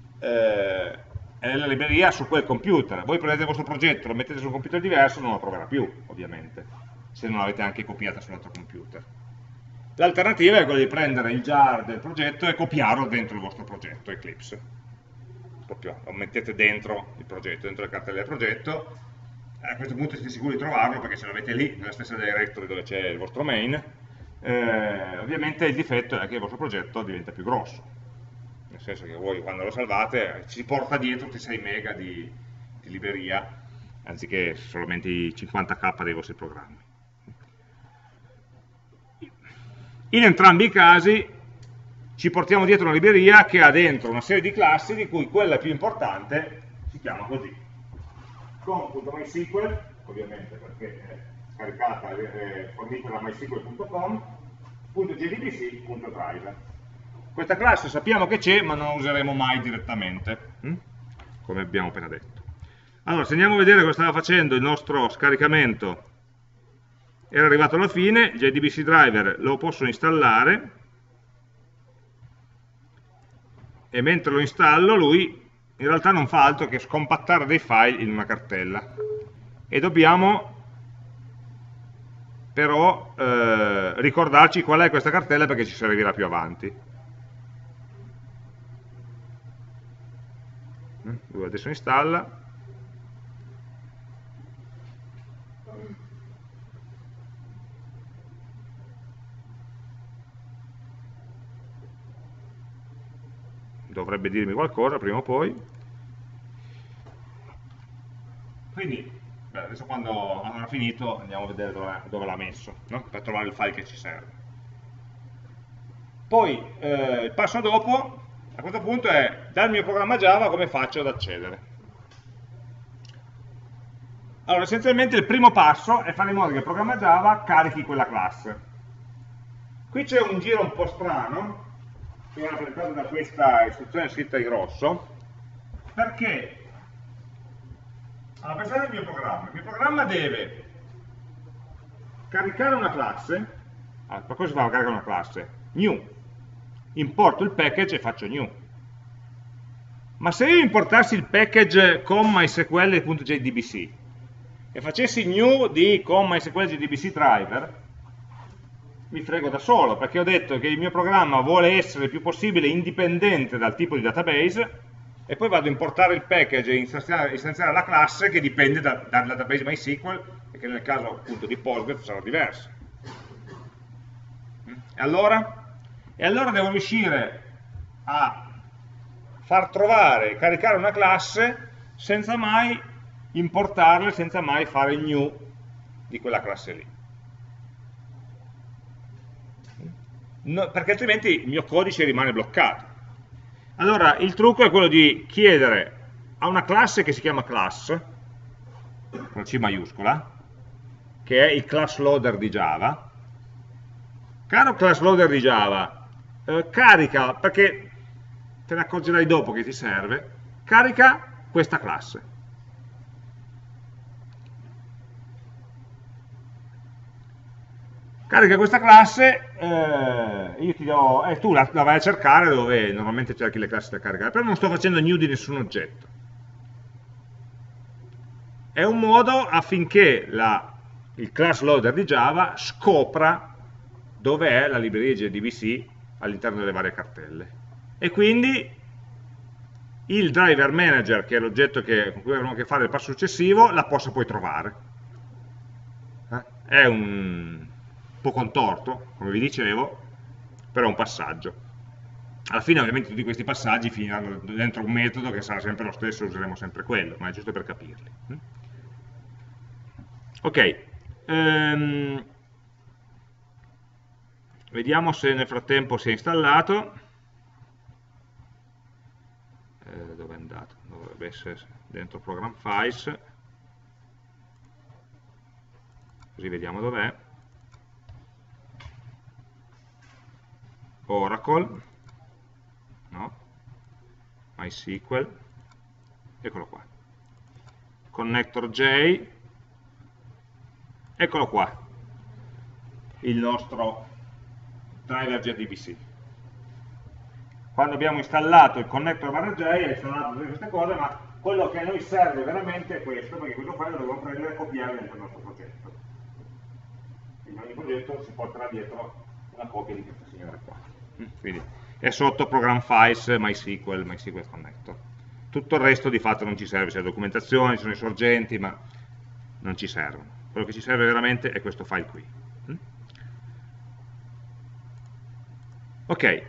è la libreria su quel computer. Voi prendete il vostro progetto, lo mettete su un computer diverso, non lo troverà più, ovviamente, se non l'avete anche copiata sull'altro computer. L'alternativa è quella di prendere il jar del progetto e copiarlo dentro il vostro progetto, Eclipse. Proprio lo mettete dentro il progetto, dentro le cartelle del progetto. A questo punto siete sicuri di trovarlo perché ce l'avete lì, nella stessa directory dove c'è il vostro main. Ovviamente il difetto è che il vostro progetto diventa più grosso, nel senso che voi quando lo salvate ci porta dietro 6 mega di libreria anziché solamente i 50k dei vostri programmi. In entrambi i casi ci portiamo dietro una libreria che ha dentro una serie di classi di cui quella più importante si chiama così, com.mysql, ovviamente perché è scaricata fornita da mysql.com, .jdbc.driver. Questa classe sappiamo che c'è, ma non la useremo mai direttamente, come abbiamo appena detto. Allora, se andiamo a vedere cosa stava facendo il nostro scaricamento, era arrivato alla fine, il JDBC driver lo posso installare, e mentre lo installo lui in realtà non fa altro che scompattare dei file in una cartella. E dobbiamo però ricordarci qual è questa cartella perché ci servirà più avanti. Lui adesso installa. Dovrebbe dirmi qualcosa prima o poi. Quindi adesso quando avrà finito andiamo a vedere dove l'ha messo, no? Per trovare il file che ci serve. Poi il passo dopo a questo punto è dal mio programma Java come faccio ad accedere. Allora essenzialmente il primo passo è fare in modo che il programma Java carichi quella classe. Qui c'è un giro un po' strano che è rappresentato da questa istruzione scritta in rosso, perché allora, pensate al mio programma deve caricare una classe, per cosa si fa caricare una classe? New, importo il package e faccio new. Ma se io importassi il package con mysql.jdbc e facessi new di con mysql.jdbc driver, mi frego da solo, perché ho detto che il mio programma vuole essere il più possibile indipendente dal tipo di database, e poi vado a importare il package e istanziare la classe che dipende dal database MySQL, e che nel caso appunto di Postgres sarà diversa. E allora devo riuscire a far trovare, caricare una classe senza mai importarla, senza mai fare il new di quella classe lì. No, perché altrimenti il mio codice rimane bloccato. Allora, il trucco è quello di chiedere a una classe che si chiama class, con C maiuscola, che è il class loader di Java. Caro class loader di Java, carica, perché te ne accorgerai dopo che ti serve, carica questa classe. Carica questa classe, io ti do, e tu la vai a cercare dove normalmente cerchi le classi da caricare, però non sto facendo new di nessun oggetto. È un modo affinché il class loader di Java scopra dove è la libreria JDBC all'interno delle varie cartelle. E quindi il driver manager, che è l'oggetto con cui avremo a che fare nel passo successivo, la possa poi trovare. È un po' contorto, come vi dicevo, però è un passaggio. Alla fine ovviamente tutti questi passaggi finiranno dentro un metodo che sarà sempre lo stesso, useremo sempre quello, ma è giusto per capirli. Ok, vediamo se nel frattempo si è installato. dove è andato? Dovrebbe essere dentro Program Files, così vediamo dov'è. Oracle, no, MySQL, eccolo qua. Connector J, eccolo qua, il nostro driver JDBC. Quando abbiamo installato il connector /j è installato tutte queste cose, ma quello che a noi serve veramente è questo, perché questo file lo dobbiamo prendere e copiare dentro il nostro progetto. In ogni progetto si porterà dietro una copia di questa signora qua. Quindi è sotto Program Files, MySQL Connector. Tutto il resto di fatto non ci serve, c'è la documentazione, ci sono i sorgenti, ma non ci servono. Quello che ci serve veramente è questo file qui. Ok.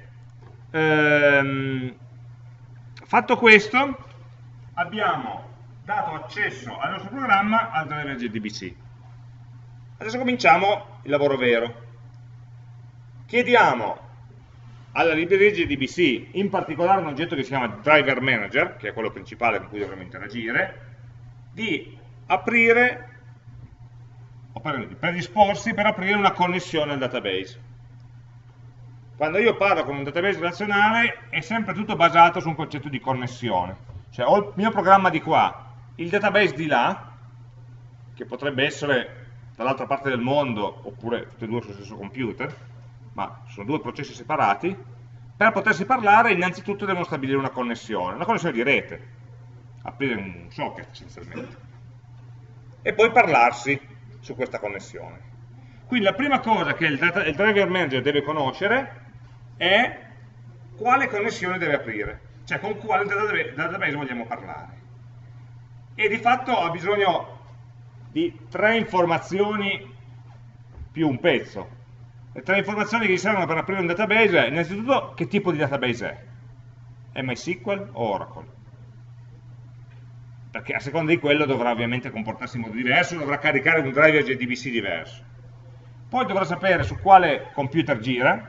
Fatto questo, abbiamo dato accesso al nostro programma al driver JDBC. Adesso cominciamo il lavoro vero. Chiediamo alla libreria JDBC, in particolare un oggetto che si chiama Driver Manager, che è quello principale con cui dovremo interagire, di aprire, o predisporsi per aprire una connessione al database. Quando io parlo con un database relazionale è sempre tutto basato su un concetto di connessione. Cioè ho il mio programma di qua, il database di là, che potrebbe essere dall'altra parte del mondo, oppure tutti e due sullo stesso computer, ma sono due processi separati. Per potersi parlare innanzitutto devono stabilire una connessione di rete, aprire un socket essenzialmente, e poi parlarsi su questa connessione. Quindi la prima cosa che il driver manager deve conoscere è quale connessione deve aprire, cioè con quale database vogliamo parlare. E di fatto ha bisogno di 3 informazioni più un pezzo. Le 3 informazioni che gli servono per aprire un database è innanzitutto che tipo di database è. È MySQL o Oracle? Perché a seconda di quello dovrà ovviamente comportarsi in modo diverso, dovrà caricare un driver JDBC diverso. Poi dovrà sapere su quale computer gira,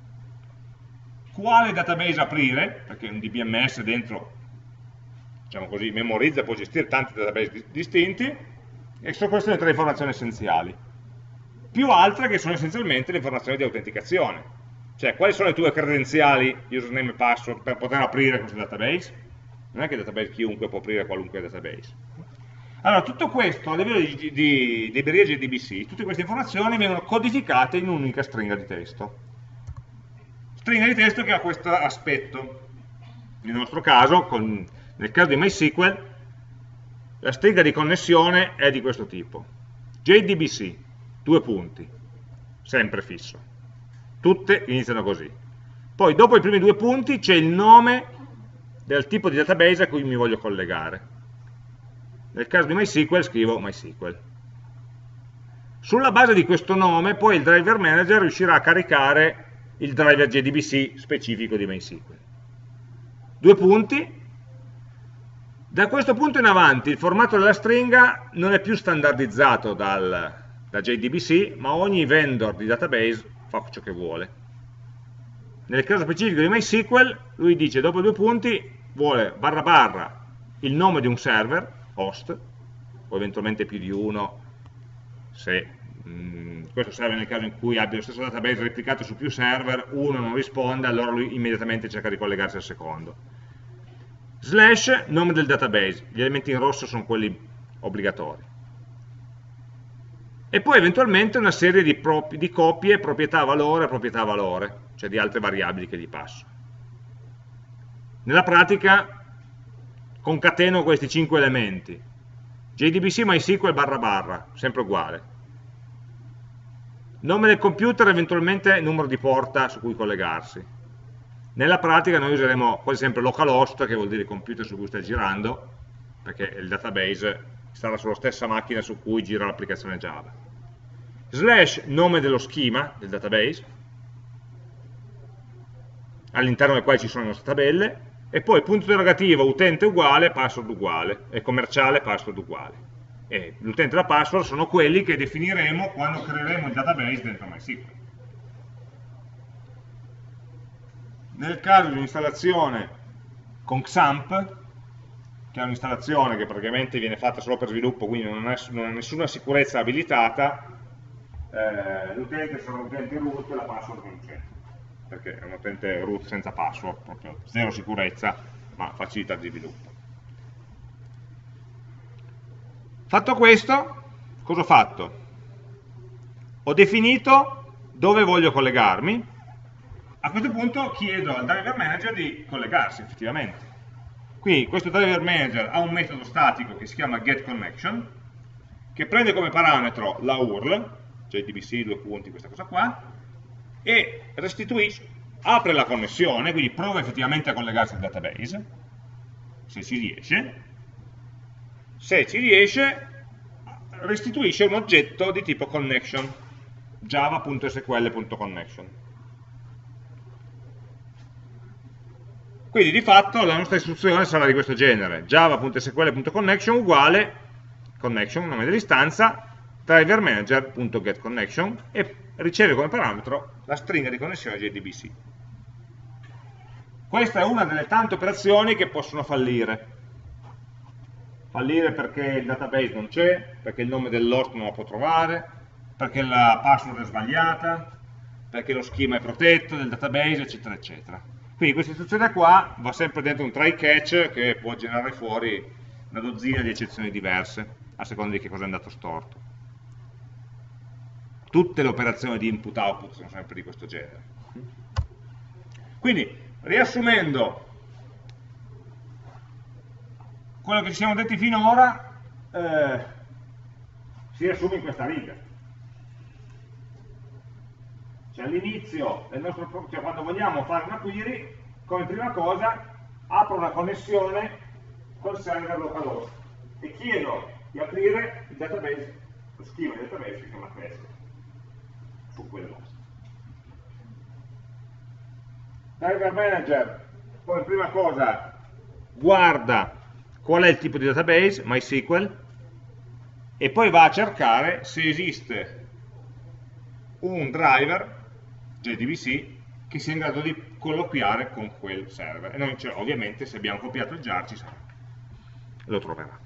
quale database aprire, perché un DBMS dentro, diciamo così, memorizza e può gestire tanti database distinti, e sono queste le 3 informazioni essenziali. Più altre che sono essenzialmente le informazioni di autenticazione, cioè quali sono le tue credenziali, username e password, per poter aprire questo database. Non è che il database chiunque può aprire qualunque database. Allora, tutto questo a livello di libreria JDBC, tutte queste informazioni vengono codificate in un'unica stringa di testo. Stringa di testo che ha questo aspetto. Nel nostro caso, nel caso di MySQL, la stringa di connessione è di questo tipo. JDBC, 2 punti, sempre fisso. Tutte iniziano così. Poi dopo i primi 2 punti c'è il nome del tipo di database a cui mi voglio collegare. Nel caso di MySQL scrivo MySQL. Sulla base di questo nome poi il driver manager riuscirà a caricare il driver JDBC specifico di MySQL. 2 punti. Da questo punto in avanti il formato della stringa non è più standardizzato da JDBC, ma ogni vendor di database fa ciò che vuole. Nel caso specifico di MySQL, lui dice dopo 2 punti vuole // il nome di un server, host, o eventualmente più di uno, se questo serve nel caso in cui abbia lo stesso database replicato su più server, uno non risponde, allora lui immediatamente cerca di collegarsi al secondo. / nome del database, gli elementi in rosso sono quelli obbligatori. E poi eventualmente una serie di copie, proprietà-valore, cioè di altre variabili che gli passo. Nella pratica concateno questi 5 elementi. JDBC MySQL //, sempre uguale. Nome del computer, eventualmente numero di porta su cui collegarsi. Nella pratica noi useremo quasi sempre localhost, che vuol dire il computer su cui sta girando, perché il database sarà sulla stessa macchina su cui gira l'applicazione Java. / nome dello schema del database, all'interno del quale ci sono le nostre tabelle, e poi punto interrogativo, utente uguale, password uguale, e commerciale, password uguale. E l'utente e la password sono quelli che definiremo quando creeremo il database dentro MySQL. Nel caso di un'installazione con XAMPP, che è un'installazione che praticamente viene fatta solo per sviluppo, quindi non ha nessuna sicurezza abilitata, l'utente sarà un utente root e la password non c'è, perché è un utente root senza password, proprio zero sicurezza, ma facilità di sviluppo. Fatto questo, cosa ho fatto? Ho definito dove voglio collegarmi. A questo punto chiedo al driver manager di collegarsi effettivamente. Quindi questo driver manager ha un metodo statico che si chiama getConnection, che prende come parametro la URL, JDBC, due punti, questa cosa qua, e restituisce, apre la connessione, quindi prova effettivamente a collegarsi al database, se ci riesce. Se ci riesce, restituisce un oggetto di tipo connection, java.sql.connection. Quindi di fatto la nostra istruzione sarà di questo genere: java.sql.connection uguale connection, nome dell'istanza, driver manager.getConnection, e riceve come parametro la stringa di connessione JDBC. Questa è una delle tante operazioni che possono fallire. Fallire perché il database non c'è, perché il nome dell'host non lo può trovare, perché la password è sbagliata, perché lo schema è protetto del database, eccetera, eccetera. Quindi questa istruzione qua va sempre dentro un try catch che può generare fuori una dozzina di eccezioni diverse, a seconda di che cosa è andato storto. Tutte le operazioni di input-output sono sempre di questo genere. Quindi, riassumendo quello che ci siamo detti finora, si riassume in questa riga. Cioè all'inizio del nostro, cioè quando vogliamo fare una query, come prima cosa apro una connessione col server localhost e chiedo di aprire il database, lo schema del database che si chiama test su quell'host. Driver manager come prima cosa guarda qual è il tipo di database, MySQL, e poi va a cercare se esiste un driver JDBC che sia in grado di colloquiare con quel server. E noi, cioè, ovviamente, se abbiamo copiato il jar, ci sarà, lo troverà.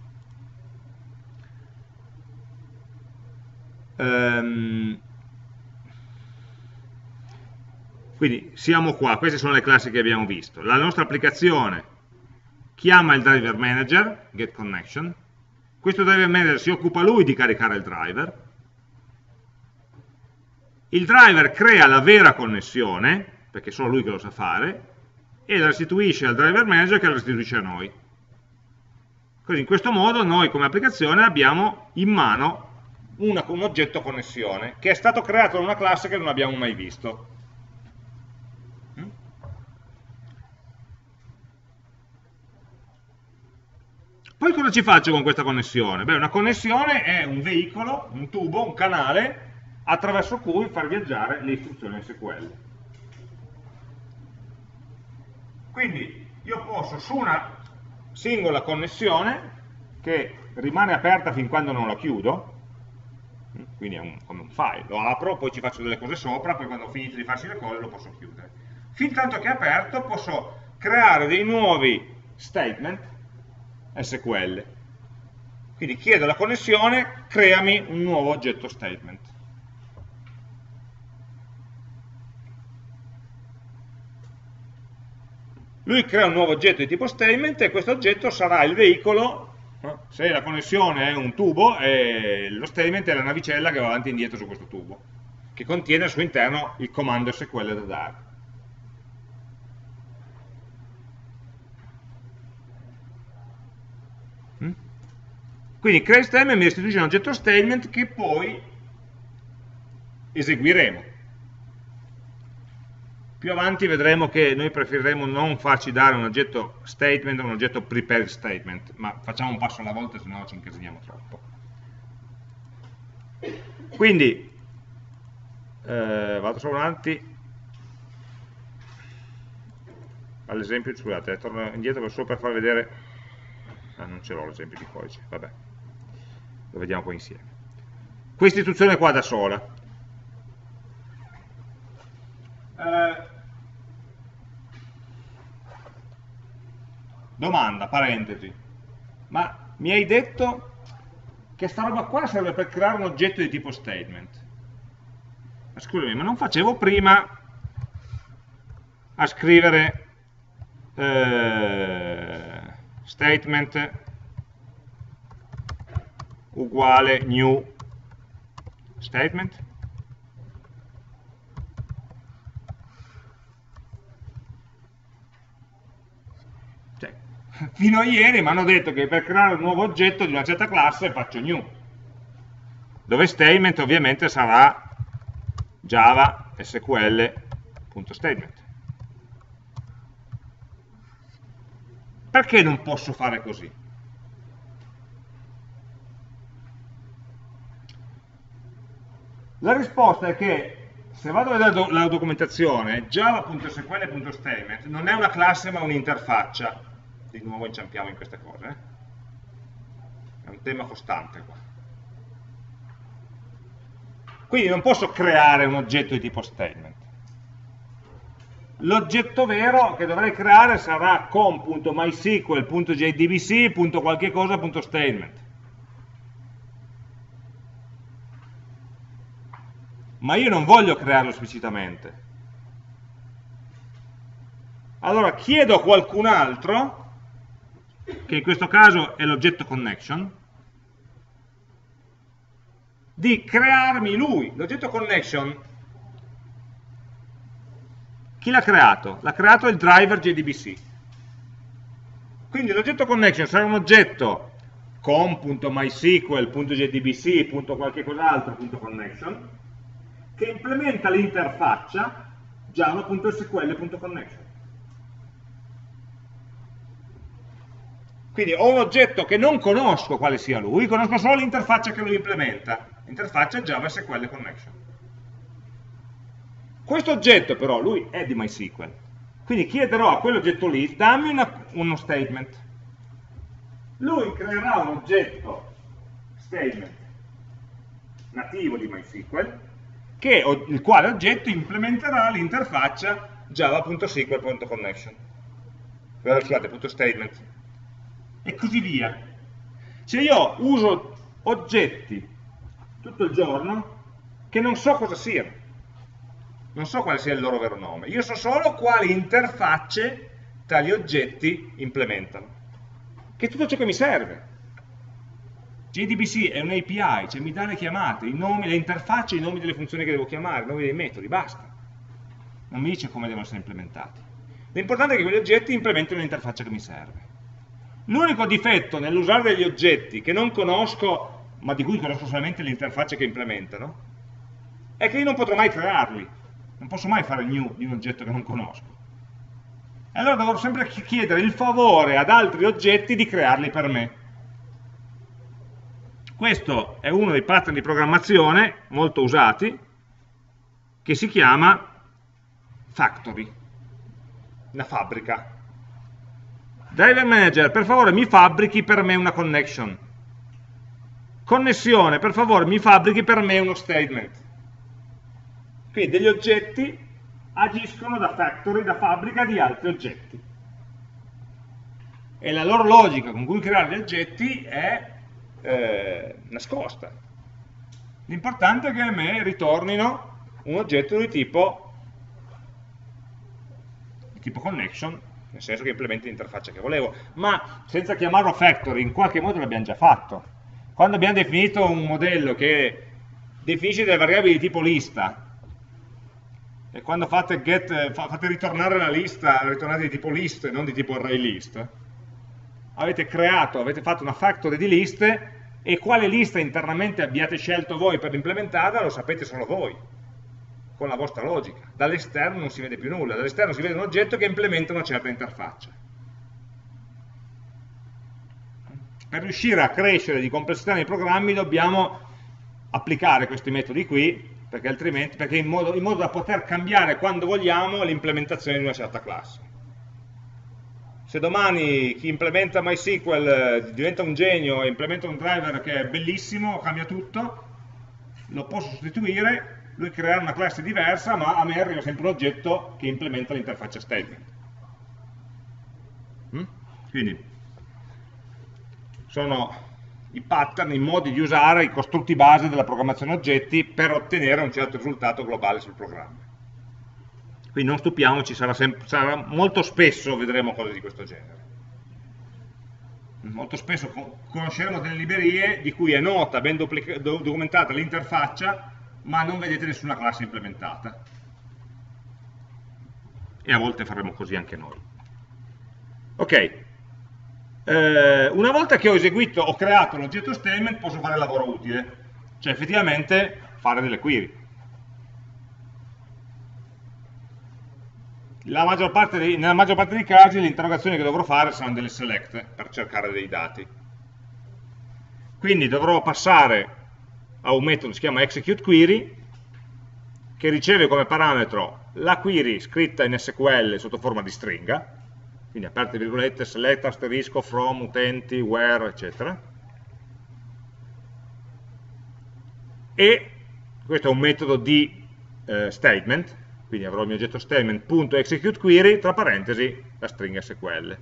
Quindi siamo qua, queste sono le classi che abbiamo visto. La nostra applicazione chiama il driver manager, getConnection. Questo driver manager si occupa lui di caricare il driver. Il driver crea la vera connessione, perché è solo lui che lo sa fare, e la restituisce al driver manager che la restituisce a noi. Così in questo modo noi come applicazione abbiamo in mano un oggetto connessione che è stato creato da una classe che non abbiamo mai visto. Poi cosa ci faccio con questa connessione? Beh, una connessione è un veicolo, un tubo, un canale attraverso cui far viaggiare le istruzioni SQL. Quindi io posso su una singola connessione, che rimane aperta fin quando non la chiudo, quindi è come un file, lo apro, poi ci faccio delle cose sopra, poi quando ho finito di farci le cose lo posso chiudere. Fin tanto che è aperto posso creare dei nuovi statement SQL. Quindi chiedo alla connessione, creami un nuovo oggetto statement. Lui crea un nuovo oggetto di tipo statement e questo oggetto sarà il veicolo, se la connessione è un tubo, lo statement è la navicella che va avanti e indietro su questo tubo, che contiene al suo interno il comando SQL da dare. Quindi create statement mi restituisce un oggetto statement che poi eseguiremo. Più avanti vedremo che noi preferiremo non farci dare un oggetto statement o un oggetto prepared statement, ma facciamo un passo alla volta, se no ci incasiniamo troppo. Quindi, vado solo avanti all'esempio, scusate, torno indietro solo per far vedere, non ce l'ho l'esempio di codice, vabbè, lo vediamo poi insieme. Questa istruzione qua da sola. domanda, parentesi, ma mi hai detto che sta roba qua serve per creare un oggetto di tipo statement. Ma scusami, ma non facevo prima a scrivere statement uguale new statement? Cioè, fino a ieri mi hanno detto che per creare un nuovo oggetto di una certa classe faccio new, dove statement ovviamente sarà Java SQL.statement. Perché non posso fare così? La risposta è che se vado a vedere la documentazione, java.sql.statement non è una classe ma un'interfaccia. Di nuovo inciampiamo in queste cose. È un tema costante qua. Quindi non posso creare un oggetto di tipo statement. L'oggetto vero che dovrei creare sarà com.mysql.jdbc.qualche cosa.statement. Ma io non voglio crearlo esplicitamente. Allora chiedo a qualcun altro, che in questo caso è l'oggetto connection, di crearmi lui. L'oggetto connection, chi l'ha creato? L'ha creato il driver JDBC. Quindi l'oggetto connection sarà un oggetto com.mysql.jdbc.qualche cos'altro.connection che implementa l'interfaccia java.sql.connection. Quindi ho un oggetto che non conosco quale sia lui, conosco solo l'interfaccia che lo implementa, l'interfaccia Java SQL Connection. Questo oggetto però, lui è di MySQL, quindi chiederò a quell'oggetto lì, dammi uno statement. Lui creerà un oggetto statement nativo di MySQL, il quale oggetto implementerà l'interfaccia java.sql.connection, scusate, .statement, e così via. Cioè io uso oggetti tutto il giorno che non so cosa siano, non so quale sia il loro vero nome, io so solo quali interfacce tali oggetti implementano, che è tutto ciò che mi serve. JDBC è un API, cioè mi dà le chiamate, i nomi, le interfacce, i nomi delle funzioni che devo chiamare, i nomi dei metodi, basta. Non mi dice come devono essere implementati. L'importante è che quegli oggetti implementino l'interfaccia che mi serve. L'unico difetto nell'usare degli oggetti che non conosco, ma di cui conosco solamente le interfacce che implementano, è che io non potrò mai crearli. Non posso mai fare new di un oggetto che non conosco. E allora dovrò sempre chiedere il favore ad altri oggetti di crearli per me. Questo è uno dei pattern di programmazione molto usati, che si chiama factory, una fabbrica. Driver manager, per favore mi fabbrichi per me una connection. Connessione, per favore mi fabbrichi per me uno statement. Quindi degli oggetti agiscono da factory, da fabbrica di altri oggetti. E la loro logica con cui creare gli oggetti è nascosta. L'importante è che a me ritornino un oggetto di tipo connection, nel senso che implementi l'interfaccia che volevo, ma senza chiamarlo factory, in qualche modo l'abbiamo già fatto. Quando abbiamo definito un modello che definisce delle variabili di tipo lista, e quando fate ritornare la lista, ritornate di tipo list e non di tipo array list, avete fatto una factory di liste, e quale lista internamente abbiate scelto voi per implementarla lo sapete solo voi, con la vostra logica. Dall'esterno non si vede più nulla, dall'esterno si vede un oggetto che implementa una certa interfaccia. Per riuscire a crescere di complessità nei programmi dobbiamo applicare questi metodi qui, perché in modo da poter cambiare quando vogliamo l'implementazione di una certa classe. Se domani chi implementa MySQL diventa un genio e implementa un driver che è bellissimo, cambia tutto, lo posso sostituire, lui creerà una classe diversa, ma a me arriva sempre un oggetto che implementa l'interfaccia statement. Quindi sono i pattern, i modi di usare i costrutti base della programmazione oggetti per ottenere un certo risultato globale sul programma. Quindi non stupiamoci, sarà molto spesso vedremo cose di questo genere. Molto spesso conosceremo delle librerie di cui è nota, ben documentata l'interfaccia, ma non vedete nessuna classe implementata. E a volte faremo così anche noi. Ok. Una volta che ho creato l'oggetto statement, posso fare il lavoro utile, cioè effettivamente fare delle query. Nella maggior parte dei casi le interrogazioni che dovrò fare saranno delle select per cercare dei dati. Quindi dovrò passare a un metodo che si chiama executeQuery, che riceve come parametro la query scritta in SQL sotto forma di stringa, quindi aperte virgolette, select, asterisco, from, utenti, where, eccetera. E questo è un metodo di statement, quindi avrò il mio oggetto statement.executeQuery, tra parentesi, la stringa SQL.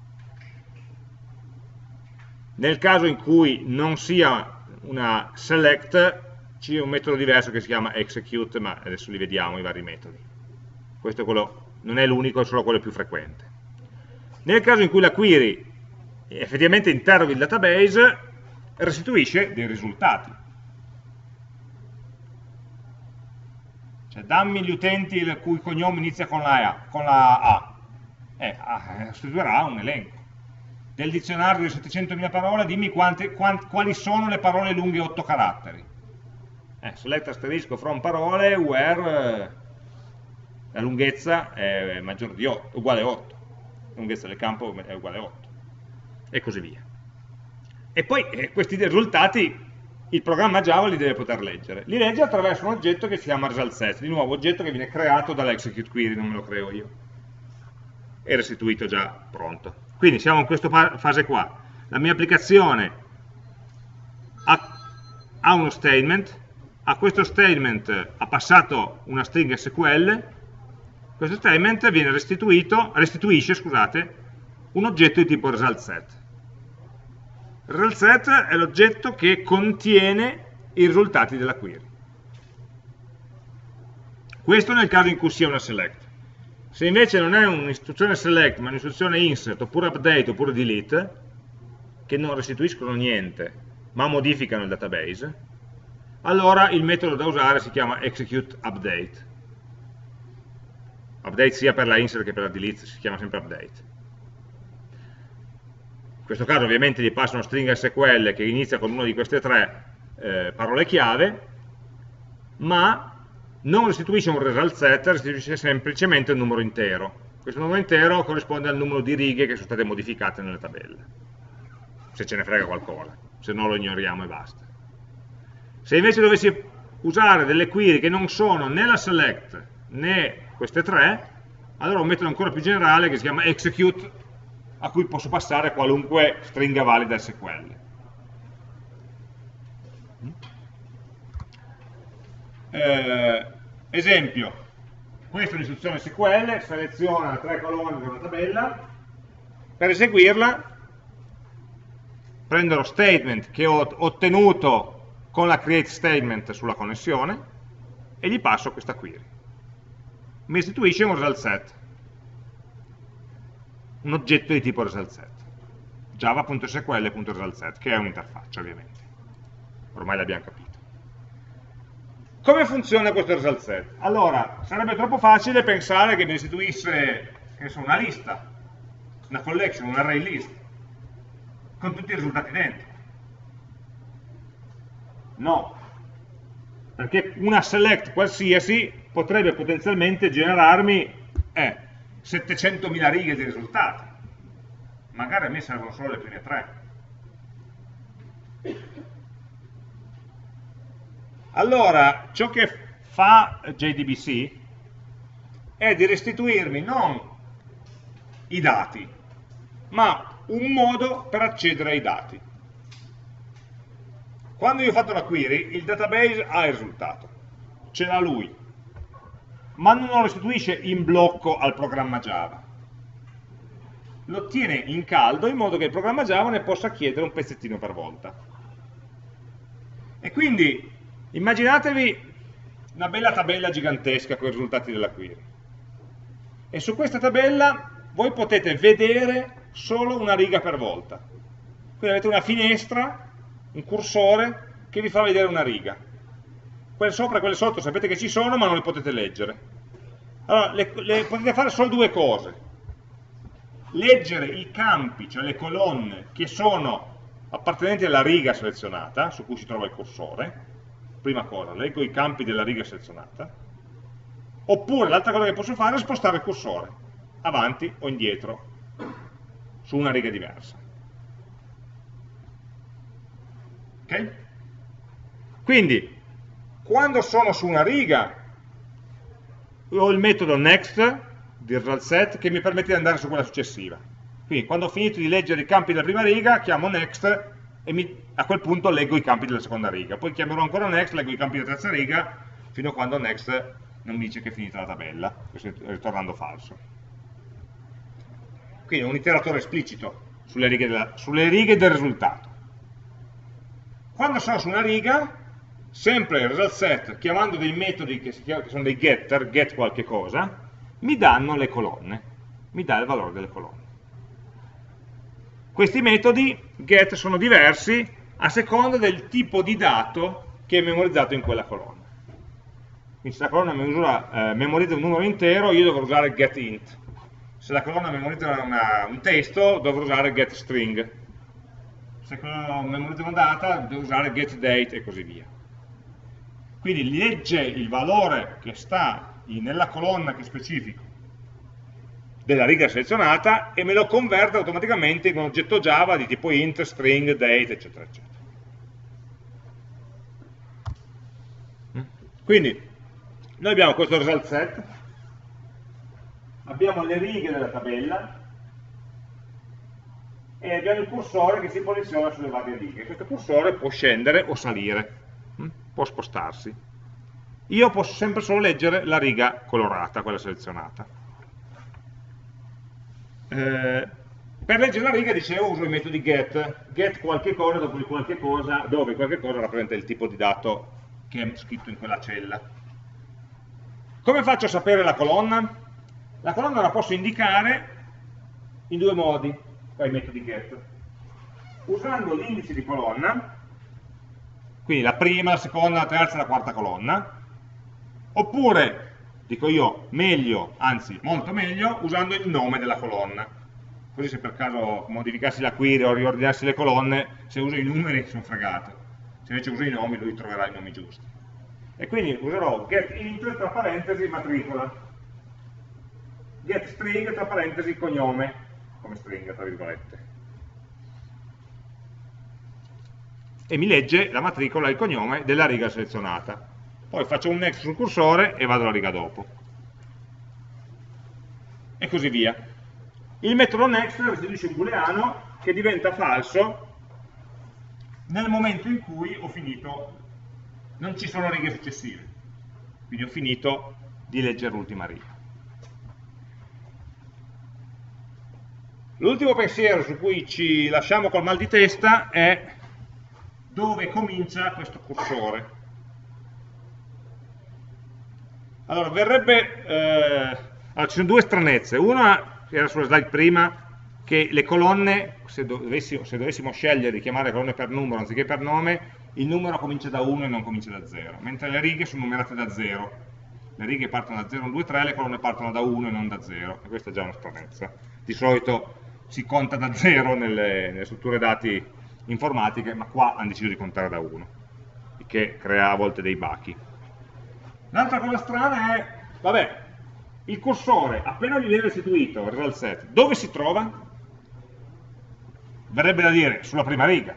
Nel caso in cui non sia una select, c'è un metodo diverso che si chiama execute, ma adesso li vediamo i vari metodi. Questo è quello, non è l'unico, è solo quello più frequente. Nel caso in cui la query effettivamente interroghi il database, restituisce dei risultati. Cioè dammi gli utenti il cui cognome inizia con la A. Restituirà un elenco. Del dizionario di 700.000 parole, dimmi quali sono le parole lunghe 8 caratteri. Select asterisco from parole, where la lunghezza è maggiore di 8, uguale a 8. La lunghezza del campo è uguale a 8. E così via. E poi questi risultati il programma Java li deve poter leggere. Li legge attraverso un oggetto che si chiama resultSet, di nuovo oggetto che viene creato dall'executeQuery, non me lo creo io. È restituito già pronto. Quindi siamo in questa fase qua. La mia applicazione ha uno statement, a questo statement ha passato una stringa SQL, questo statement restituisce un oggetto di tipo resultSet. ResultSet è l'oggetto che contiene i risultati della query. Questo nel caso in cui sia una select. Se invece non è un'istruzione select, ma un'istruzione insert, oppure update, oppure delete, che non restituiscono niente, ma modificano il database, allora il metodo da usare si chiama executeUpdate. Update sia per la insert che per la delete, si chiama sempre update. In questo caso ovviamente gli passa una stringa SQL che inizia con una di queste tre parole chiave, ma non restituisce un resultSet, restituisce semplicemente un numero intero. Questo numero intero corrisponde al numero di righe che sono state modificate nelle tabelle, se ce ne frega qualcosa, se no lo ignoriamo e basta. Se invece dovessi usare delle query che non sono né la select né queste tre, allora ho un metodo ancora più generale che si chiama execute, a cui posso passare qualunque stringa valida SQL. Esempio, questa è un'istruzione SQL, seleziona 3 colonne da una tabella, per eseguirla prendo lo statement che ho ottenuto con la create statement sulla connessione e gli passo questa query. Mi restituisce un resultSet, un oggetto di tipo resultSet, java.sql.resultSet, che è un'interfaccia ovviamente, ormai l'abbiamo capito. Come funziona questo resultSet? Allora, sarebbe troppo facile pensare che mi restituisse una lista, una collection, un array list, con tutti i risultati dentro. No, perché una select qualsiasi potrebbe potenzialmente generarmi 700.000 righe di risultati. Magari a me servono solo le prime 3. Allora, ciò che fa JDBC è di restituirmi non i dati, ma un modo per accedere ai dati. Quando io ho fatto la query, il database ha il risultato, ce l'ha lui, ma non lo restituisce in blocco al programma Java. lo tiene in caldo in modo che il programma Java ne possa chiedere un pezzettino per volta. E quindi immaginatevi una bella tabella gigantesca con i risultati della query. E su questa tabella voi potete vedere solo una riga per volta. Quindi avete una finestra, un cursore, che vi fa vedere una riga. Quelle sopra e quelle sotto sapete che ci sono, ma non le potete leggere. Allora, potete fare solo due cose. Leggere i campi, cioè le colonne, che sono appartenenti alla riga selezionata, su cui si trova il cursore. Prima cosa, leggo i campi della riga selezionata. Oppure l'altra cosa che posso fare è spostare il cursore, avanti o indietro, su una riga diversa. Ok? Quindi, quando sono su una riga, ho il metodo next di result set che mi permette di andare su quella successiva. Quindi, quando ho finito di leggere i campi della prima riga, chiamo next e a quel punto leggo i campi della seconda riga. Poi chiamerò ancora next, leggo i campi della terza riga, fino a quando next non mi dice che è finita la tabella, ritornando falso. Quindi un iteratore esplicito sulle righe del risultato. Quando sono su una riga, sempre il result set, chiamando dei metodi che sono dei getter, get qualche cosa, mi danno le colonne, mi dà il valore delle colonne. Questi metodi get sono diversi a seconda del tipo di dato che è memorizzato in quella colonna. Quindi se la colonna memorizza un numero intero, io dovrò usare getInt. Se la colonna memorizza un testo, dovrò usare getString. Se la colonna memorizza una data, devo usare getDate e così via. Quindi legge il valore che sta nella colonna che specifico della riga selezionata e me lo converte automaticamente in un oggetto Java di tipo int, string, date, eccetera, eccetera. Quindi noi abbiamo questo result set, abbiamo le righe della tabella e abbiamo il cursore che si posiziona sulle varie righe. Questo cursore può scendere o salire, può spostarsi. Io posso sempre solo leggere la riga colorata, quella selezionata. Per leggere la riga, dicevo, uso i metodi get qualche cosa, dopo di qualche cosa, dove qualche cosa rappresenta il tipo di dato che è scritto in quella cella. Come faccio a sapere la colonna? La colonna la posso indicare in due modi, con i metodi get. Usando l'indice di colonna, quindi la prima, la seconda, la terza e la quarta colonna, oppure, dico io, meglio, anzi molto meglio, usando il nome della colonna. Così se per caso modificassi la query o riordinassi le colonne, se uso i numeri sono fregato. Se invece uso i nomi, lui troverà i nomi giusti. E quindi userò getInt tra parentesi matricola, getString tra parentesi cognome, come stringa tra virgolette. E mi legge la matricola e il cognome della riga selezionata. Poi faccio un next sul cursore e vado alla riga dopo. E così via. Il metodo next restituisce un booleano che diventa falso nel momento in cui ho finito, non ci sono righe successive. Quindi ho finito di leggere l'ultima riga. L'ultimo pensiero su cui ci lasciamo col mal di testa è dove comincia questo cursore. Allora, allora, ci sono due stranezze. Una era sulla slide prima, che le colonne, se dovessimo scegliere di chiamare le colonne per numero anziché per nome, il numero comincia da 1 e non comincia da 0, mentre le righe sono numerate da 0. Le righe partono da 0, 1, 2, 3, le colonne partono da 1 e non da 0, e questa è già una stranezza. Di solito si conta da 0 nelle strutture dati informatiche, ma qua hanno deciso di contare da 1, il che crea a volte dei bachi. L'altra cosa strana è, vabbè, il cursore, appena gli viene restituito il result set, dove si trova? Verrebbe da dire, sulla prima riga.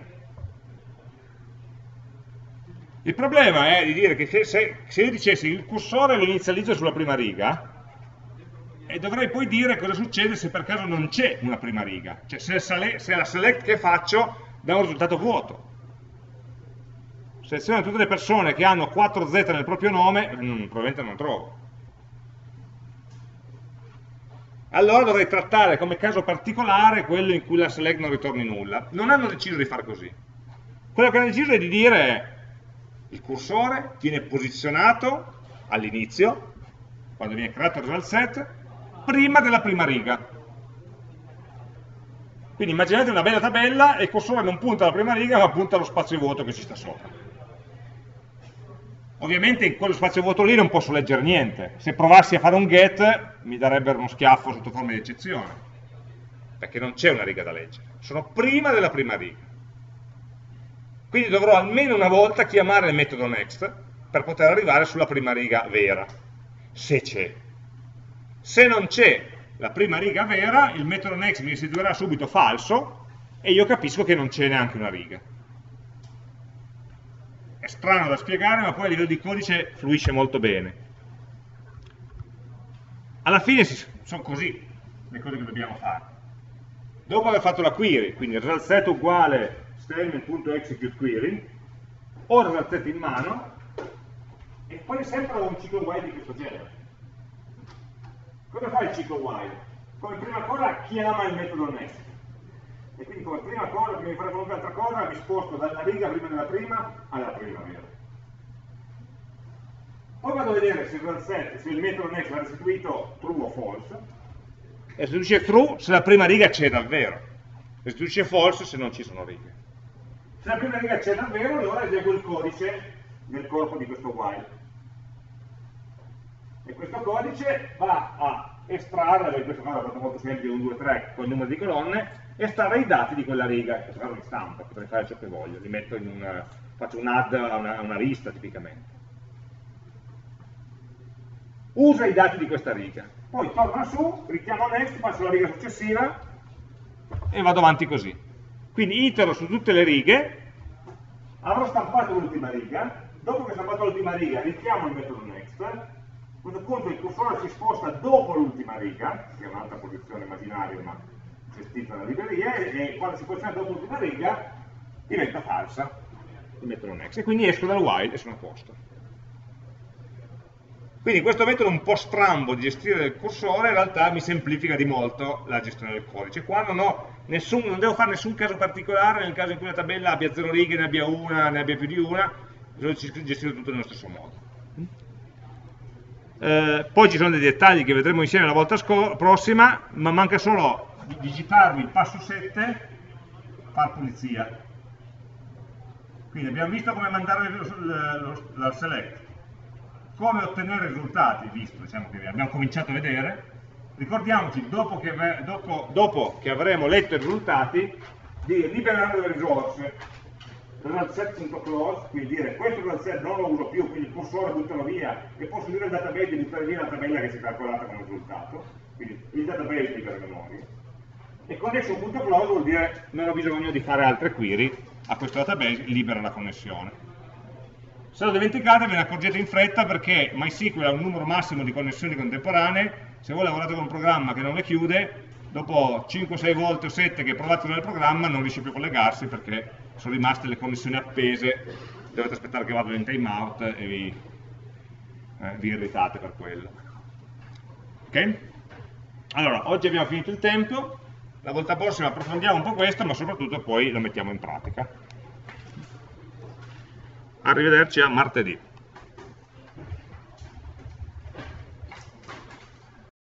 Il problema è di dire che se io dicessi il cursore lo inizializzo sulla prima riga, e dovrei poi dire cosa succede se per caso non c'è una prima riga, cioè se la select che faccio dà un risultato vuoto. Seleziono tutte le persone che hanno 4Z nel proprio nome, probabilmente non trovo. allora dovrei trattare come caso particolare quello in cui la select non ritorni nulla. Non hanno deciso di fare così. Quello che hanno deciso è di dire il cursore viene posizionato all'inizio, quando viene creato il result set, prima della prima riga. Quindi immaginate una bella tabella e il cursore non punta alla prima riga ma punta allo spazio vuoto che ci sta sopra. Ovviamente in quello spazio vuoto lì non posso leggere niente. Se provassi a fare un get mi darebbero uno schiaffo sotto forma di eccezione, perché non c'è una riga da leggere, sono prima della prima riga. Quindi dovrò almeno una volta chiamare il metodo next per poter arrivare sulla prima riga vera, se c'è. Se non c'è la prima riga vera, il metodo next mi restituirà subito falso e io capisco che non c'è neanche una riga. È strano da spiegare, ma poi a livello di codice fluisce molto bene. Alla fine sono così le cose che dobbiamo fare. Dopo aver fatto la query, quindi result set uguale statement.executeQuery, ho il result set in mano e poi sempre ho un ciclo while di questo genere. Cosa fa il ciclo while? Come prima cosa chiama il metodo next. E quindi come prima cosa, prima di fare qualunque altra cosa, mi sposto dalla riga prima della prima alla prima vera. Poi vado a vedere se il result set, se il metodo next ha restituito true o false, e restituisce true se la prima riga c'è davvero, restituisce false se non ci sono righe. Se la prima riga c'è davvero, allora eseguo il codice nel corpo di questo while. E questo codice va a estrarre, in questo caso è stato molto semplice, un 2, 3 con il numero di colonne, estrarre i dati di quella riga, in questo caso li stampa, potrei fare ciò che voglio, li metto in faccio un add a una lista tipicamente. Usa i dati di questa riga, poi torna su, richiamo next, passo alla riga successiva e vado avanti così. Quindi itero su tutte le righe, avrò stampato l'ultima riga, dopo che ho stampato l'ultima riga richiamo il metodo next. A questo punto il cursore si sposta dopo l'ultima riga, che è un'altra posizione immaginaria ma gestita dalla libreria, e quando si posiziona dopo l'ultima riga diventa falsa il metodo next, e quindi esco dal while e sono a posto. Quindi questo metodo un po' strambo di gestire il cursore in realtà mi semplifica di molto la gestione del codice. Qua non devo fare nessun caso particolare, nel caso in cui la tabella abbia 0 righe, ne abbia una, ne abbia più di una, bisogna gestire tutto nello stesso modo. Poi ci sono dei dettagli che vedremo insieme la volta prossima, ma manca solo di digitarvi il passo 7, far pulizia. Quindi abbiamo visto come mandare la select, come ottenere i risultati, visto, diciamo che abbiamo cominciato a vedere. Ricordiamoci, dopo che avremo letto i risultati, di liberare le risorse. Result set.close, quindi dire questo result set non lo uso più, quindi il cursore buttalo via e posso dire al database di buttare via la tabella che si è calcolata come risultato, quindi il database libera memoria. E connection.close vuol dire non ho bisogno di fare altre query a questo database, libera la connessione. Se lo dimenticate ve ne accorgete in fretta perché MySQL ha un numero massimo di connessioni contemporanee, se voi lavorate con un programma che non le chiude, dopo 5-6 volte o 7 che provate a usare il programma non riesce più a collegarsi perché sono rimaste le connessioni appese, dovete aspettare che vadano in timeout e vi irritate per quello. Ok? Allora, oggi abbiamo finito il tempo, la volta prossima approfondiamo un po' questo, ma soprattutto poi lo mettiamo in pratica. Arrivederci a martedì.